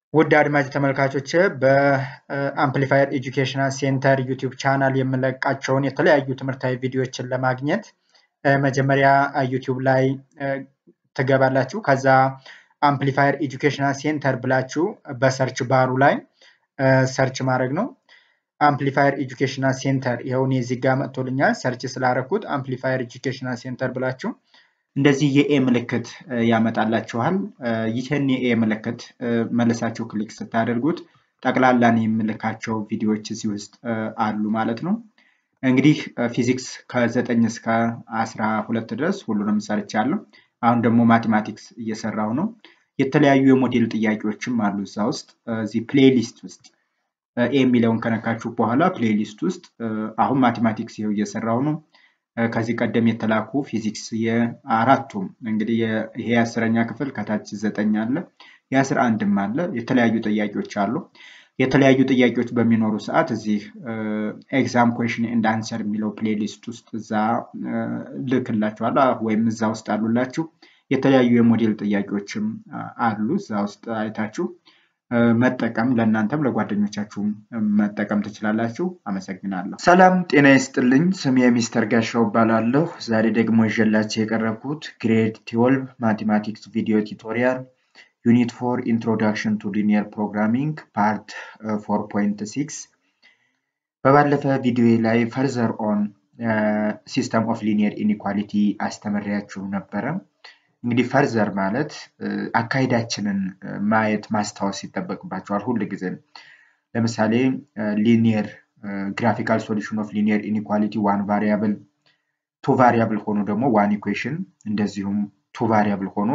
ውድ አድማጭ ተመልካቾች በአምፕሊፋየር ኤጁኬሽናል ሴንተር ዩቲዩብ ቻናል የምለቃቸውን የተለያዩ ትምህርታዊ ቪዲዮዎችን ለማግኘት መጀመሪያ ዩቲዩብ ላይ ትገባላችሁ። ከዛ አምፕሊፋየር ኤጁኬሽናል ሴንተር ብላችሁ በሰርች ባሩ ላይ ሰርች ማድረግ ነው። አምፕሊፋየር ኤጁኬሽናል ሴንተር ይሄውን እዚህ ጋር መጥቶልኛል። ሰርች ስላደረኩት አምፕሊፋየር ኤጁኬሽናል ሴንተር ብላችሁ እንደዚህ የኤ ምልክት ያመጣላችኋል። ይሄን የኤ ምልክት መልሳችሁ ክሊክ ስታደርጉት ጠቅላላን የምልካቸው ቪዲዮዎች እዚህ ውስጥ አሉ ማለት ነው። እንግዲህ ፊዚክስ ከ9 እስከ 12 ድረስ ሁሉንም ሰርቻለሁ። አሁን ደግሞ ማቴማቲክስ እየሰራው ነው። የተለያዩ የሞዴል ጥያቄዎችም አሉ እዛ ውስጥ። እዚህ ፕሌሊስት ውስጥ ኤ የሚለውን ከነካችሁ በኋላ ፕሌሊስት ውስጥ አሁን ማቴማቲክስ ይሄው እየሰራው ነው። ከዚህ ቀደም የተላኩ ፊዚክስ የአራቱም እንግዲህ ይሄ 10ኛ ክፍል ከታች 9 አለ የ11ም አለ የተለያዩ ጥያቄዎች አሉ። የተለያዩ ጥያቄዎች በሚኖሩ ሰዓት እዚህ ኤግዛም ኩዌስችን ኤንድ አንሰር የሚለው ፕሌሊስት ውስጥ እዛ ልክላችኋለሁ ወይም እዛ ውስጥ አሉላችሁ። የተለያዩ የሞዴል ጥያቄዎችም አሉ እዛ ውስጥ አይታችሁ መጠቀም ለእናንተም ለጓደኞቻችሁም መጠቀም ትችላላችሁ። አመሰግናለሁ። ሰላም ጤና ይስጥልኝ። ስሜ ሚስተር ጋሻው እባላለሁ። ዛሬ ደግሞ ይዤላችሁ የቀረብኩት ግሬድ 12 ማቴማቲክስ ቪዲዮ ቱቶሪያል ዩኒት 4 ኢንትሮዳክሽን ቱ ሊኒየር ፕሮግራሚንግ ፓርት 4.6 በባለፈ ቪዲዮ ላይ ፈርዘር ኦን ሲስተም ኦፍ ሊኒየር ኢኒኳሊቲ አስተምሬያችሁ ነበረ። እንግዲህ ፈርዘር ማለት አካይዳችንን ማየት ማስታወስ ይተበቅባቸዋል ሁሉ ጊዜ። ለምሳሌ ሊኒየር ግራፊካል ሶሉሽን ኦፍ ሊኒየር ኢኒኳሊቲ ዋን ቫሪያብል ቱ ቫሪያብል ሆኖ ደግሞ ዋን ኢኩዌሽን እንደዚሁም ቱ ቫሪያብል ሆኖ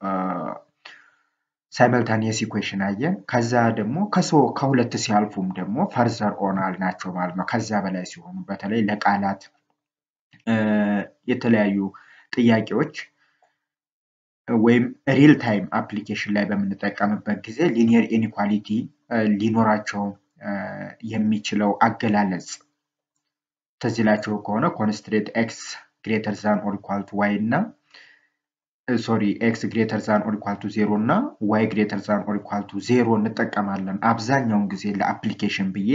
ሳይመልታኒየስ ኢኩዌሽን አየን። ከዛ ደግሞ ከሁለት ሲያልፉም ደግሞ ፈርዘር ኦን አልናቸው ማለት ነው። ከዛ በላይ ሲሆኑ በተለይ ለቃላት የተለያዩ ጥያቄዎች ወይም ሪል ታይም አፕሊኬሽን ላይ በምንጠቀምበት ጊዜ ሊኒየር ኢኒኳሊቲ ሊኖራቸው የሚችለው አገላለጽ ተዝላችሁ ከሆነ ኮንስትሬት ኤክስ ግሬተር ዛን ኦር ኢኳል ቱ ዋይ እና ኤክስ ግሬተር ዛን ኦር ኢኳል ቱ 0 እና ዋይ ግሬተር ዛን ኦር ኢኳል ቱ 0 እንጠቀማለን። አብዛኛውን ጊዜ ለአፕሊኬሽን ብዬ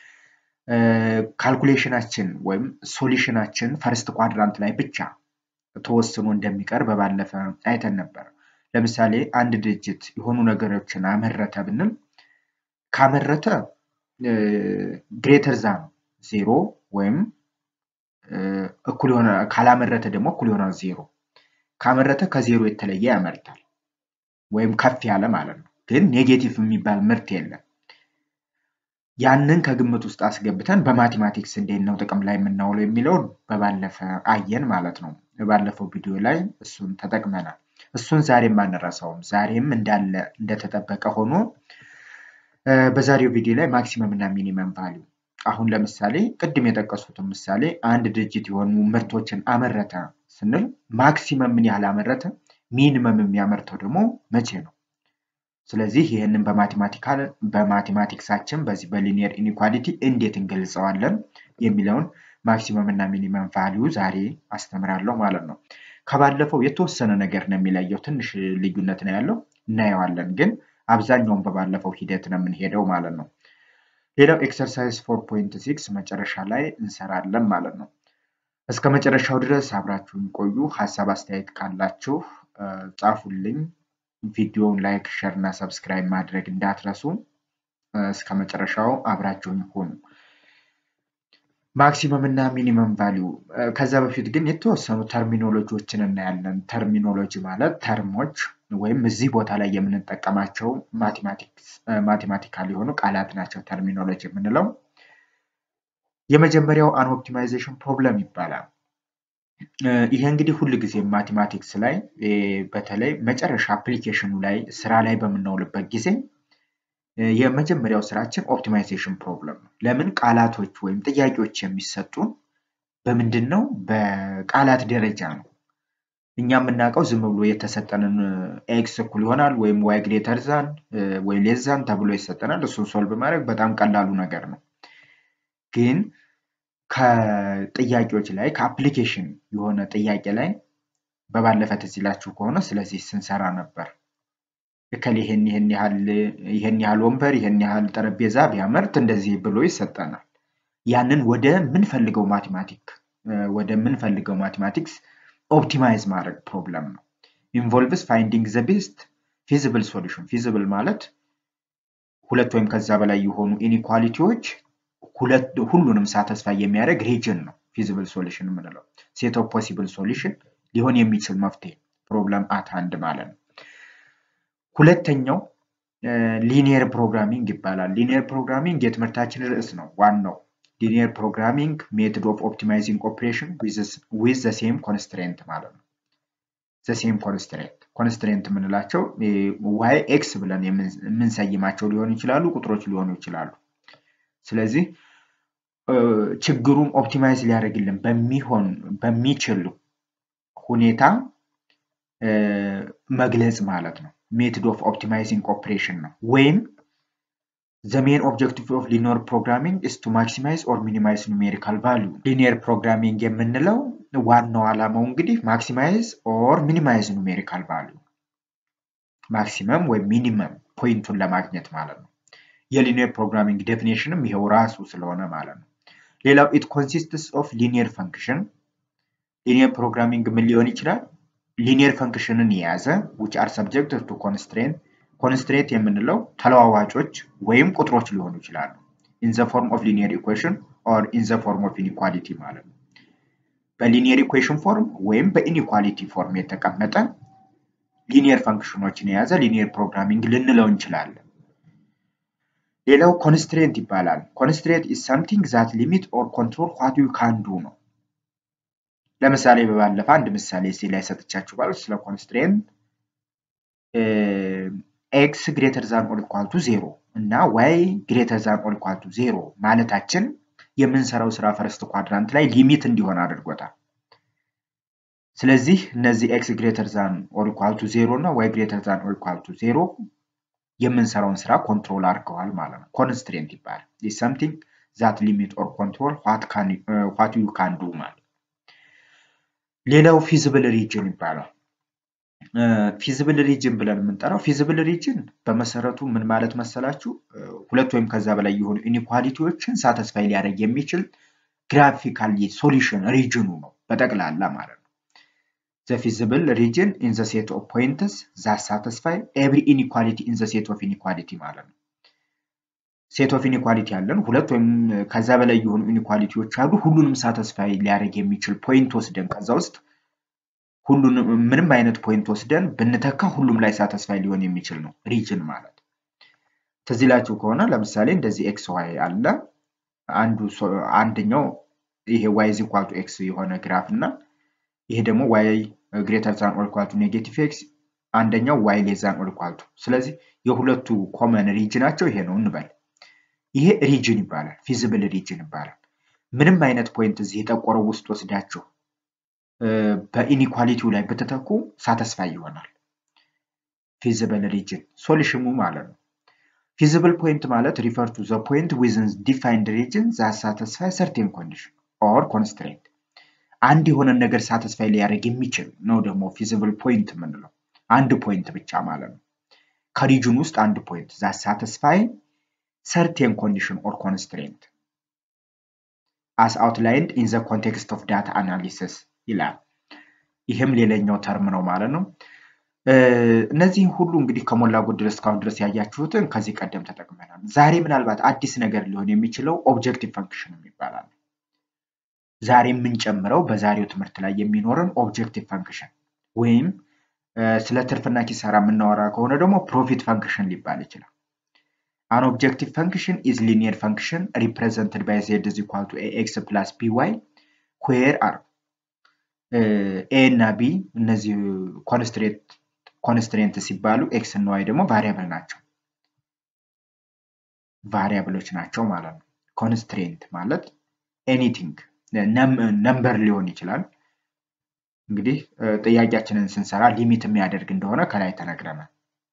ካልኩሌሽናችን ወይም ሶሉሽናችን ፈርስት ኳድራንት ላይ ብቻ ተወስኖ እንደሚቀር በባለፈ አይተን ነበር። ለምሳሌ አንድ ድርጅት የሆኑ ነገሮችን አመረተ ብንል ካመረተ ግሬተር ዛን 0 ወይም እኩል ሆነ ካላመረተ ደግሞ እኩል ሆነ 0 ካመረተ ከ0 የተለየ ያመርታል ወይም ከፍ ያለ ማለት ነው። ግን ኔጌቲቭ የሚባል ምርት የለም። ያንን ከግምት ውስጥ አስገብተን በማቴማቲክስ እንዴት ነው ጥቅም ላይ የምናውለው የሚለው በባለፈ አየን ማለት ነው። በባለፈው ቪዲዮ ላይ እሱን ተጠቅመናል። እሱን ዛሬም አንረሳውም። ዛሬም እንዳለ እንደተጠበቀ ሆኖ በዛሬው ቪዲዮ ላይ ማክሲመም እና ሚኒመም ቫልዩ አሁን ለምሳሌ ቅድም የጠቀሱት ምሳሌ አንድ ድርጅት የሆኑ ምርቶችን አመረተ ስንል ማክሲመም ምን ያህል አመረተ ሚኒመም የሚያመርተው ደግሞ መቼ ነው? ስለዚህ ይሄንን በማቴማቲክሳችን በዚህ በሊኒየር ኢኒኳሊቲ እንዴት እንገልጸዋለን የሚለውን ማክሲመም እና ሚኒመም ቫልዩ ዛሬ አስተምራለሁ ማለት ነው። ከባለፈው የተወሰነ ነገር ነው የሚለየው ትንሽ ልዩነት ነው ያለው እናየዋለን። ግን አብዛኛውን በባለፈው ሂደት ነው የምንሄደው ማለት ነው። ሌላው ኤክሰርሳይዝ 4.6 መጨረሻ ላይ እንሰራለን ማለት ነው። እስከ መጨረሻው ድረስ አብራችሁን ቆዩ። ሐሳብ አስተያየት ካላችሁ ጻፉልኝ። ቪዲዮውን ላይክ ሼር እና ሰብስክራይብ ማድረግ እንዳትረሱ። እስከ መጨረሻው አብራችሁን ሁኑ። ማክሲመም እና ሚኒመም ቫልዩ ከዛ በፊት ግን የተወሰኑ ተርሚኖሎጂዎችን እናያለን። ተርሚኖሎጂ ማለት ተርሞች ወይም እዚህ ቦታ ላይ የምንጠቀማቸው ማቴማቲካል የሆኑ ቃላት ናቸው ተርሚኖሎጂ የምንለው። የመጀመሪያው አን ኦፕቲማይዜሽን ፕሮብለም ይባላል። ይሄ እንግዲህ ሁሉ ጊዜ ማቴማቲክስ ላይ በተለይ መጨረሻ አፕሊኬሽኑ ላይ ስራ ላይ በመናውልበት ጊዜ የመጀመሪያው ስራችን ኦፕቲማይዜሽን ፕሮብለም ነው። ለምን ቃላቶች ወይም ጥያቄዎች የሚሰጡን በምንድነው በቃላት ደረጃ ነው። እኛ የምናውቀው ዝም ብሎ የተሰጠንን ኤክስ እኩል ይሆናል ወይም ዋይ ግሬተር ዛን ወይ ሌስ ዛን ተብሎ ይሰጠናል። እሱን ሶልቭ ማድረግ በጣም ቀላሉ ነገር ነው። ግን ከጥያቄዎች ላይ ከአፕሊኬሽን የሆነ ጥያቄ ላይ በባለፈ ትዝ ይላችሁ ከሆነ ስለዚህ ስንሰራ ነበር። እከሌ ይሄን ያህል ወንበር ይሄን ያህል ጠረጴዛ ቢያመርት እንደዚህ ብሎ ይሰጠናል። ያንን ወደ ምንፈልገው ማቴማቲክስ ኦፕቲማይዝ ማድረግ ፕሮብለም ነው። involves finding the best feasible solution feasible ማለት ሁለት ወይም ከዛ በላይ የሆኑ ኢኒኳሊቲዎች ሁሉንም ሳቲስፋይ የሚያደርግ ሪጅን ነው feasible solution የምንለው set of possible solution ሊሆን የሚችል መፍትሄ ፕሮብለም አት ሃንድ ማለት ነው። ሁለተኛው ሊኒየር ፕሮግራሚንግ ይባላል። ሊኒየር ፕሮግራሚንግ የትምህርታችን ርዕስ ነው ዋናው። ሊኒየር ፕሮግራሚንግ ሜተድ ኦፍ ኦፕቲማይዚንግ ኦፕሬሽን with the same constraint ማለት ነው። the same constraint የምንላቸው y x ብለን የምንሰይማቸው ሊሆኑ ይችላሉ፣ ቁጥሮች ሊሆኑ ይችላሉ። ስለዚህ ችግሩን ኦፕቲማይዝ ሊያደርግልን በሚችል ሁኔታ መግለጽ ማለት ነው። ሜተድ ኦፍ ኦፕቲማይዚንግ ኦፕሬሽን ነው። ወይም the main objective of linear programming is to maximize or minimize numerical value linear programming የምንለው ዋናው ዓላማው እንግዲህ maximize or minimize numerical value maximum ወይ minimum ፖይንቱን ለማግኘት ማለት ነው። የሊኒየር ፕሮግራሚንግ ዴፊኒሽንም ይሄው ራሱ ስለሆነ ማለት ነው። ሌላው it consists of linear function linear programming ምን ሊሆን ይችላል? linear functionን የያዘ which are subject to constraint የምንለው ተለዋዋጮች ወይም ቁጥሮች ሊሆኑ ይችላሉ in the form of linear equation or in the form of inequality ማለት ነው። በሊኒየር ኢኩዌሽን ፎርም ወይም በኢኒኳሊቲ ፎርም የተቀመጠ ሊኒየር ፈንክሽኖችን የያዘ ሊኒየር ፕሮግራሚንግ ልንለው እንችላለን። ሌላው constraint ይባላል። constraint is something that limit or control what you can do ነው። ለምሳሌ በባለፈ አንድ ምሳሌ እዚህ ላይ ሰጥቻችሁ ባለው ስለ constraint x greater than or equal to 0 እና y greater than or equal to 0 ማለታችን የምንሰራው ስራ ፈርስት ኳድራንት ላይ ሊሚት እንዲሆን አድርጎታል። ስለዚህ እነዚህ x greater than or equal to 0 እና y greater than or equal to 0 የምንሰራውን ስራ ኮንትሮል አድርገዋል ማለት ነው። constraint ይባላል። is something that limit or control what you can do ማለት። ሌላው feasible region ይባላል። feasible region ብለን የምንጠራው feasible region በመሰረቱ ምን ማለት መሰላችሁ? ሁለት ወይም ከዛ በላይ የሆኑ ኢኒኳሊቲዎችን ሳቲስፋይ ሊያደርግ የሚችል ግራፊካሊ ሶሉሽን ሪጅኑ ነው በጠቅላላ ማለት ነው። the feasible region in the set of points that satisfy every inequality in the set of inequality ማለት ነው። set of inequality ያለን ሁለት ወይም ከዛ በላይ የሆኑ ኢኒኳሊቲዎች አሉ። ሁሉንም ሳቲስፋይ ሊያደርግ የሚችል ፖይንት ወስደን ከዛ ውስጥ ሁሉንም ምንም አይነት ፖይንት ወስደን ብንተካ ሁሉም ላይ ሳቲስፋይ ሊሆን የሚችል ነው ሪጅን ማለት። ተዚላችሁ ከሆነ ለምሳሌ እንደዚህ xy አለ አንደኛው ይሄ y is equal to x የሆነ ግራፍ እና ይሄ ደግሞ y greater than or equal to negative x አንደኛው y less than or equal to ስለዚህ የሁለቱ ኮመን ሪጅናቸው ይሄ ነው እንበል። ይሄ ሪጅን ይባላል feasible region ይባላል። ምንም አይነት ፖይንት እዚህ የጠቆረው ውስጥ ወስዳችሁ በኢኒኳሊቲው ላይ በተተኩ ሳቲስፋይ ይሆናል feasible region ሶሉሽኑ ማለት ነው። feasible point ማለት refer to the point within defined region that satisfy certain condition or constraint አንድ የሆነ ነገር ሳቲስፋይ ሊያደርግ የሚችል ነው ደግሞ feasible point የምንለው አንድ ፖይንት ብቻ ማለት ነው። ከሪጅን ውስጥ አንድ ፖይንት that satisfy certain condition or constraint as outlined in the context of data analysis ይላል። ይሄም ሌላኛው ተርም ነው ማለት ነው። እነዚህ ሁሉ እንግዲህ ከሞላ ጎደል እስካሁን ድረስ ያያችሁትን ከዚህ ቀደም ተጠቅመናል። ዛሬ ምናልባት አዲስ ነገር ሊሆን የሚችለው ኦብጀክቲቭ ፈንክሽን ይባላል። ዛሬ የምንጨምረው በዛሬው ትምህርት ላይ የሚኖረን ኦብጀክቲቭ ፈንክሽን ወይም ስለ ትርፍና ኪሳራ የምናወራ ከሆነ ደግሞ ፕሮፊት ፈንክሽን ሊባል ይችላል። An objective function is linear function represented by z is equal to ax plus by where are a እና b እነዚህ ኮንስትሬንት ሲባሉ x እና y ደግሞ ቫሪያብሎች ናቸው ማለት ነው። ኮንስትሬንት ማለት ኤኒቲንግ ነምበር ሊሆን ይችላል። እንግዲህ ጥያቄያችንን ስንሰራ ሊሚት የሚያደርግ እንደሆነ ከላይ ተነግረናል።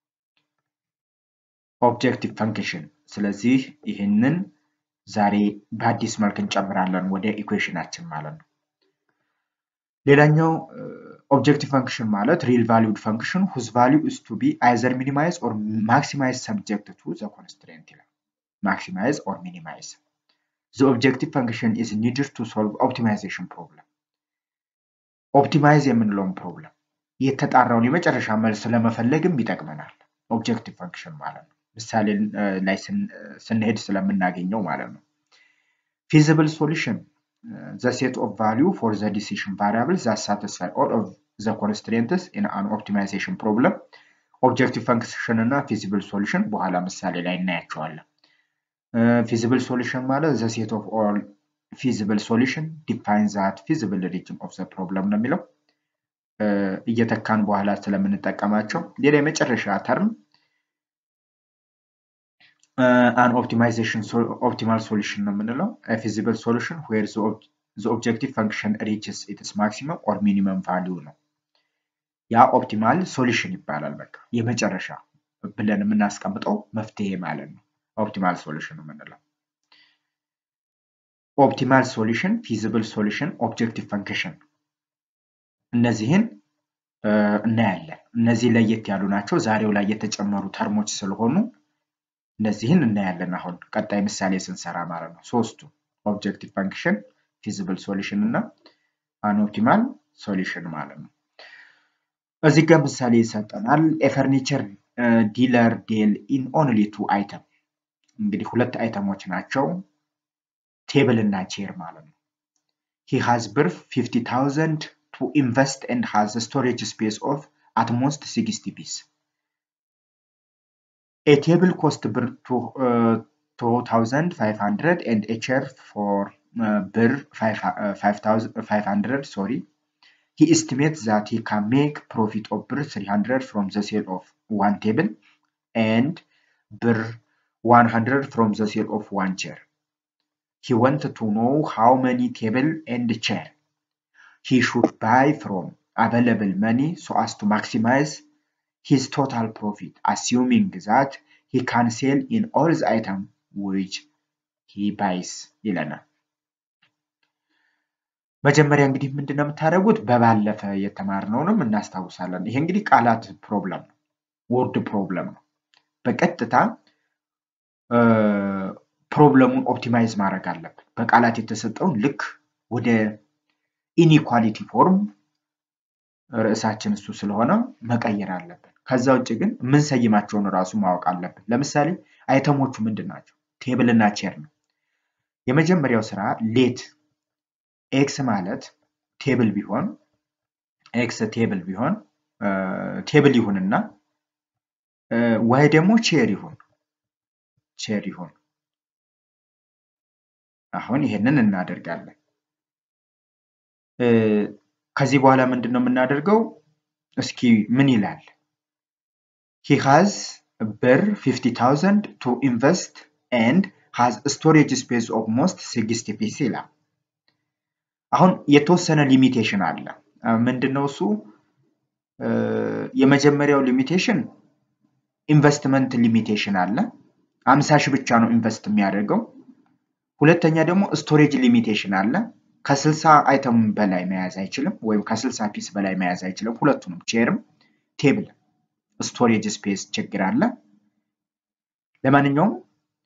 ኦብጀክቲቭ ፈንክሽን ስለዚህ ይሄንን ዛሬ በአዲስ መልክ እንጨምራለን ወደ ኢኩዌሽናችን ማለት ነው። ሌላኛው objective function ማለት real valued function whose value is to be either minimized or maximized subject to the constraint ይላል maximize or minimize the objective function is needed to solve optimization problem optimize የምንለውን problem የተጣራውን የመጨረሻ መልስ ለመፈለግም ይጠቅመናል objective function ማለት ነው ምሳሌ ላይ ስንሄድ ስለምናገኘው ማለት ነው feasible solution the set of value for the decision variables that satisfy all of the constraints in an optimization problem objective function እና feasible solution በኋላ ምሳሌ ላይ እናያቸዋለን feasible solution ማለት the set of all feasible solution defines that feasible region of the problem ነው የሚለው እየተካን በኋላ ስለምንጠቀማቸው ሌላ የመጨረሻ ተርም an optimal solution ነው የምንለው a feasible solution where the objective function reaches its maximum or minimum value ነው ያ optimal solution ይባላል በቃ የመጨረሻ ብለን የምናስቀምጠው መፍትሄ ማለት ነው optimal solution ነው የምንለው optimal solution feasible solution objective function እነዚህን እናያለን እነዚህ ለየት ያሉ ናቸው ዛሬው ላይ የተጨመሩ ተርሞች ስለሆኑ እነዚህን እናያለን አሁን ቀጣይ ምሳሌ ስንሰራ ማለት ነው ሶስቱ objective function feasible solution እና an optimal solution ማለት ነው እዚህ ጋር ምሳሌ ይሰጠናል a furniture dealer deal in only 2 item እንግዲህ ሁለት አይተሞች ናቸው ቴብል እና ቼር ማለት ነው he has birth 50000 to invest and has a storage space of at most 60 pieces a table cost birr 2500 and a chair for birr 5500 sorry he estimates that he can make profit of birr 300 from the sale of one table and birr 100 from the sale of one chair he wanted to know how many table and chair he should buy from available money so as to maximize his total profit assuming that he can sell in all the items which he buys ይለናል መጀመሪያ እንግዲህ ምንድነው የምታደርጉት በባለፈ የተማርነውንም እናስታውሳለን ይሄ እንግዲህ ቃላት ፕሮብለም ነው ወርድ ፕሮብለም ነው በቀጥታ ፕሮብለሙን ኦፕቲማይዝ ማድረግ አለብን በቃላት የተሰጠውን ልክ ወደ ኢኒኳሊቲ ፎርም ርዕሳችን እሱ ስለሆነ መቀየር አለብን ከዛ ውጪ ግን ምን ሰይማቸውን ራሱ ማወቅ አለብን ለምሳሌ አይተሞቹ ምንድናቸው ቴብል እና ቼር ነው የመጀመሪያው ስራ ሌት ኤክስ ማለት ቴብል ቢሆን ኤክስ ቴብል ቢሆን ቴብል ይሁንና ዋይ ደግሞ ቼር ይሁን አሁን ይሄንን እናደርጋለን ከዚህ በኋላ ምንድነው የምናደርገው እስኪ ምን ይላል he has birr 50000 to invest and has a storage space of most 60 pieces ይላል አሁን የተወሰነ ሊሚቴሽን አለ ምንድነው እሱ የመጀመሪያው ሊሚቴሽን ኢንቨስትመንት ሊሚቴሽን አለ 50 ብቻ ነው ኢንቨስት የሚያደርገው ሁለተኛ ደግሞ ስቶሬጅ ሊሚቴሽን አለ ከ60 አይተም በላይ መያዝ አይችልም ወይም ከ60 ፒስ በላይ መያዝ አይችልም ሁለቱንም ቼርም ቴብል ስቶሬጅ ስፔስ ችግር አለ ለማንኛውም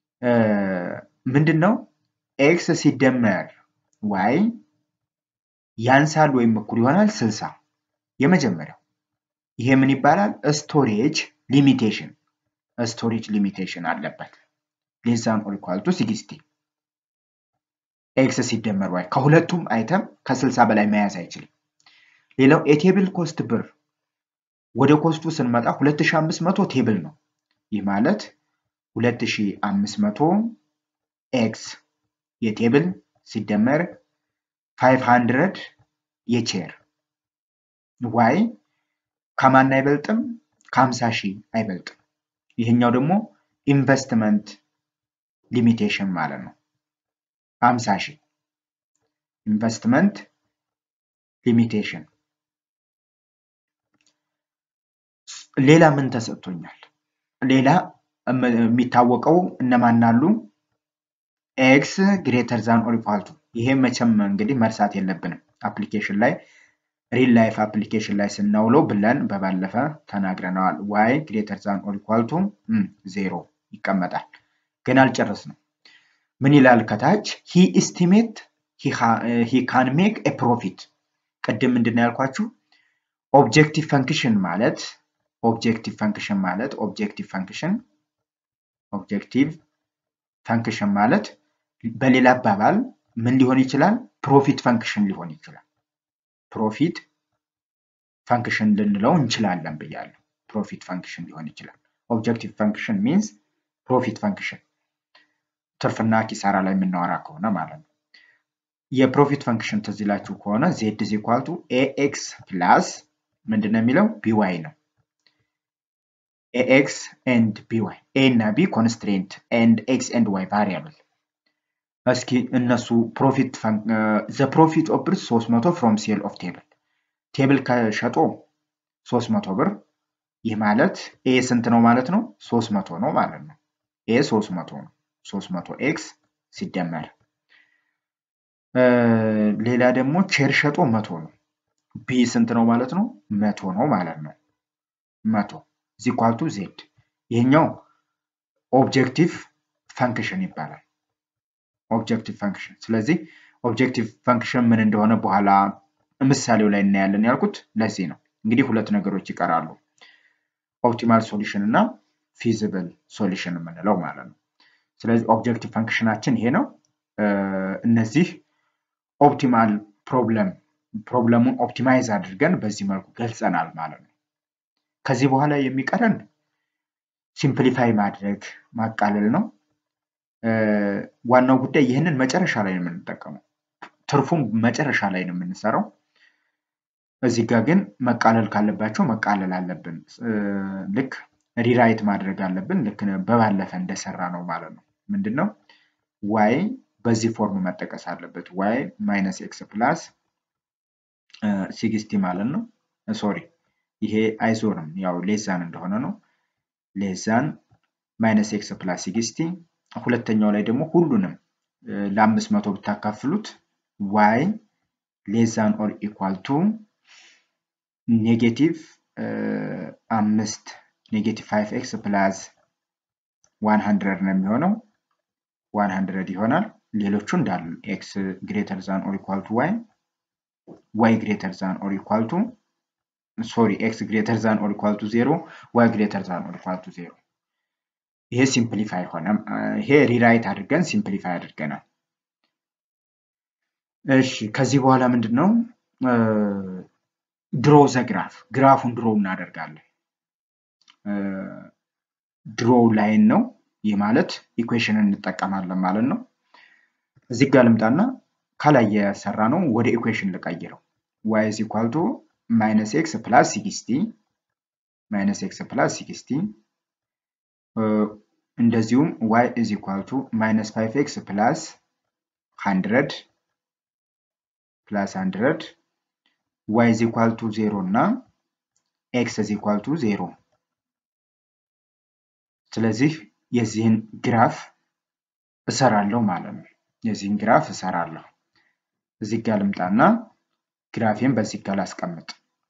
ምንድነው ኤክስ ሲደመር ዋይ ያንሳል ወይም እኩል ይሆናል 60 የመጀመሪያው ይሄ ምን ይባላል ስቶሬጅ ሊሚቴሽን አለበት less than or equal to 60 ኤክስ ሲደመር ዋይ ከሁለቱም አይተም ከ60 በላይ መያዝ አይችልም ሌላው ኤቴብል ኮስት ብር ወደ ኮስቱ ስንመጣ 2500 ቴብል ነው ይህ ማለት 2500 ኤክስ የቴብል ሲደመር 500 የቼር ዋይ ከማን አይበልጥም ከ50000 አይበልጥም ይሄኛው ደግሞ ኢንቨስትመንት ሊሚቴሽን ማለት ነው 50000 ኢንቨስትመንት ሊሚቴሽን ሌላ ምን ተሰጥቶኛል ሌላ የሚታወቀው እነማናሉ x greater than or equal to ይሄ መቼም እንግዲህ መርሳት የለብንም አፕሊኬሽን ላይ ሪል ላይፍ አፕሊኬሽን ላይ ስናውለው ብለን በባለፈ ተናግረናል y greater than or equal to 0 ይቀመጣል ግን አልጨረስንም ምን ይላል ከታች he estimate he can make a profit ቀደም ምንድነው ያልኳችሁ objective function ማለት objective function ማለት በሌላ አባባል ምን ሊሆን ይችላል profit function ሊሆን ይችላል profit function ልንለው እንችላለን ብያለሁ profit function ሊሆን ይችላል objective function means profit function ትርፍና ኪሳራ ላይ የምናወራ ከሆነ ማለት ነው የፕሮፊት ፈንክሽን ተዝላችሁ ከሆነ z = ax plus ምንድነው የሚለው by ነው ax and by a እና b constraint and x and y variable እስኪ እነሱ profit the profit of 300 from sale of table ከሸጦ 300 ብር ይህ ማለት a ስንት ነው ማለት ነው 300 ነው ማለት ነው a 300 ነው 300x ሲደመር ሌላ ደግሞ ቼር ሸጦ 100 ነው b ስንት ነው ማለት ነው 100 ነው ማለት ነው 100 = z ይሄኛው ኦብጀክቲቭ ፈንክሽን ይባላል ኦብጀክቲቭ ፈንክሽን ስለዚህ ኦብጀክቲቭ ፈንክሽን ምን እንደሆነ በኋላ ምሳሌው ላይ እናያለን ያልኩት ለዚህ ነው እንግዲህ ሁለት ነገሮች ይቀራሉ ኦፕቲማል ሶሉሽን እና ፊዚብል ሶሉሽን የምንለው ማለት ነው ስለዚህ ኦብጀክቲቭ ፈንክሽናችን ይሄ ነው እነዚህ ኦፕቲማል ፕሮብለሙን ኦፕቲማይዝ አድርገን በዚህ መልኩ ገልጸናል ማለት ነው ከዚህ በኋላ የሚቀረን ሲምፕሊፋይ ማድረግ ማቃለል ነው ዋናው ጉዳይ ይሄንን መጨረሻ ላይ ነው የምንጠቀመው ትርፉም መጨረሻ ላይ ነው የምንሰራው እዚህ ጋር ግን መቃለል ካለባቸው መቃለል አለብን ልክ ሪራይት ማድረግ አለብን ልክ በባለፈ እንደሰራ ነው ማለት ነው ምንድነው y በዚህ ፎርም መጠቀስ አለበት y - x plus 60 ማለት ነው ሶሪ ይሄ አይዞርም ያው ሌዛን እንደሆነ ነው ሌዛን -x plus 60 ሁለተኛው ላይ ደግሞ ሁሉንም ለ500 ብታካፍሉት y less than or equal to -5x plus 100 ነው የሚሆነው 100 ይሆናል ሌሎቹ እንዳሉ x greater than or equal to y greater than or equal to x greater than or equal to 0 y greater than or equal to 0 ይሄ ሲምፕሊፋይ ሆነ ይሄ ሪራይት አድርገን ሲምፕሊፋይ አድርገናል እሺ ከዚህ በኋላ ምንድነው ድሮ ዘ ግራፉን ድሮ እናደርጋለን ድሮ ላይን ነው ይህ ማለት ኢኩዌሽንን እንጠቀማለን ማለት ነው እዚህ ጋር ልምጣና ከላይ የሰራ ነው ወደ ኢኩዌሽን ልቀይረው y = -x plus 60 እንደዚሁም y = -5x plus 100 y = 0 እና x = 0 ስለዚህ የዚህን ግራፍ እሰራለሁ ማለት ነው የዚህን ግራፍ እሰራለሁ እዚህ ጋር ልምጣና ግራፌን በዚህ ጋር ላስቀምጥ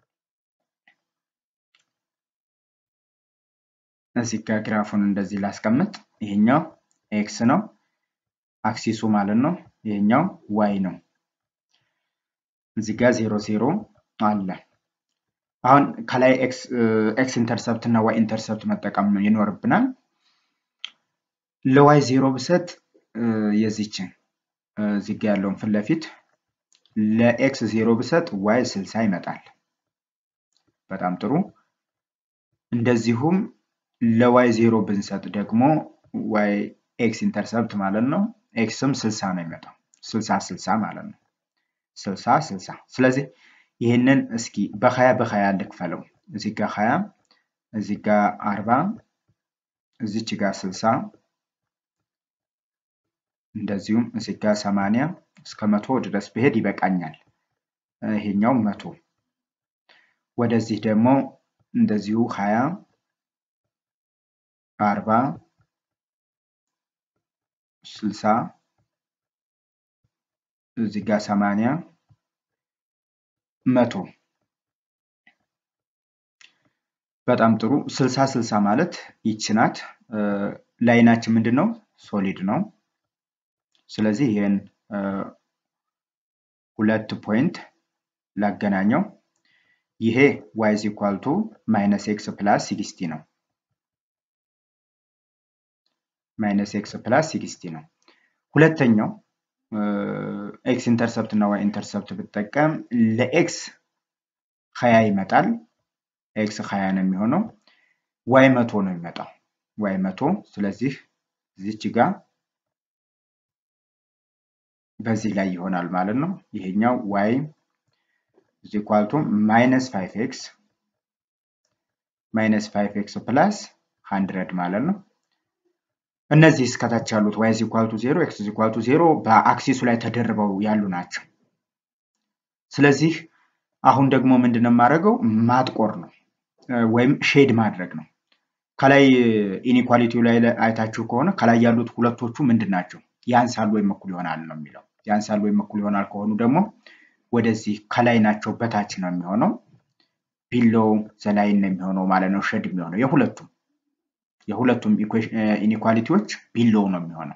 እዚህ ጋር ግራፉን እንደዚህ ላስቀምጥ ይሄኛው x ነው አክሲሱ ማለት ነው ይሄኛው y ነው እዚህ ጋር 0 0 አለ አሁን ከላይ x ኢንተርሰፕት እና y ኢንተርሰፕት መጠቀም ነው ይኖርብናል ለy 0 ብሰጥ የዚችን እዚህ ጋር ያለውን ፍለፊት ለx 0 ብሰጥ y 60 ይመጣል በጣም ጥሩ እንደዚሁም ለy 0 ብንሰጥ ደግሞ y x ኢንተርሰፕት ማለት ነው xም 60 ነው የሚመጣው 60 60 ማለት ነው 60 60 ስለዚህ ይሄንን እስኪ በ20 ልክፈለው እዚህ ጋር 20 እዚህ ጋር 40 እዚች ጋር 60 እንደዚሁም እዚህ ጋር 80 እስከ 100 ድረስ በሄድ ይበቃኛል ይሄኛው 100 ወደዚህ ደግሞ እንደዚሁ 20 40 60 እዚህ ጋር 80 100 በጣም ጥሩ 60 60 ማለት ይቺ ናት ላይናችን ምንድነው ሶሊድ ነው ስለዚህ ይሄን ሁለት ፖይንት ላገናኘው ይሄ y is equal to minus x plus 60 ነው minus x plus 60 ነው ሁለተኛው x ኢንተርሰፕት እና y ኢንተርሰፕት ብትጠቀም ለx 20 ይመጣል x 20 ነው የሚሆነው y 100 ነው የሚመጣው y 100 ስለዚህ እዚች ጋር በዚህ ላይ ይሆናል ማለት ነው ይሄኛው y is equal to minus 5x plus 100 ማለት ነው እነዚህ እስከታች ያሉት y is equal to 0 x is equal to 0 በአክሲሱ ላይ ተደርበው ያሉ ናቸው ስለዚህ አሁን ደግሞ ምንድነው ማድረገው ማጥቆር ነው ወይም ሼድ ማድረግ ነው ከላይ ኢኒኳሊቲው ላይ አይታችሁ ከሆነ ከላይ ያሉት ሁለቶቹ ምንድናቸው ያንሳሉ ወይ እኩል ይሆናል ነው የሚለው ያንሳሉ ወይ እኩል ይሆናል ከሆኑ ደግሞ ወደዚህ ከላይ ናቸው በታች ነው የሚሆነው below the line ነው የሚሆነው ማለት ነው ሼድ የሚሆነው የሁለቱም ኢኒኳሊቲዎች below ነው የሚሆነው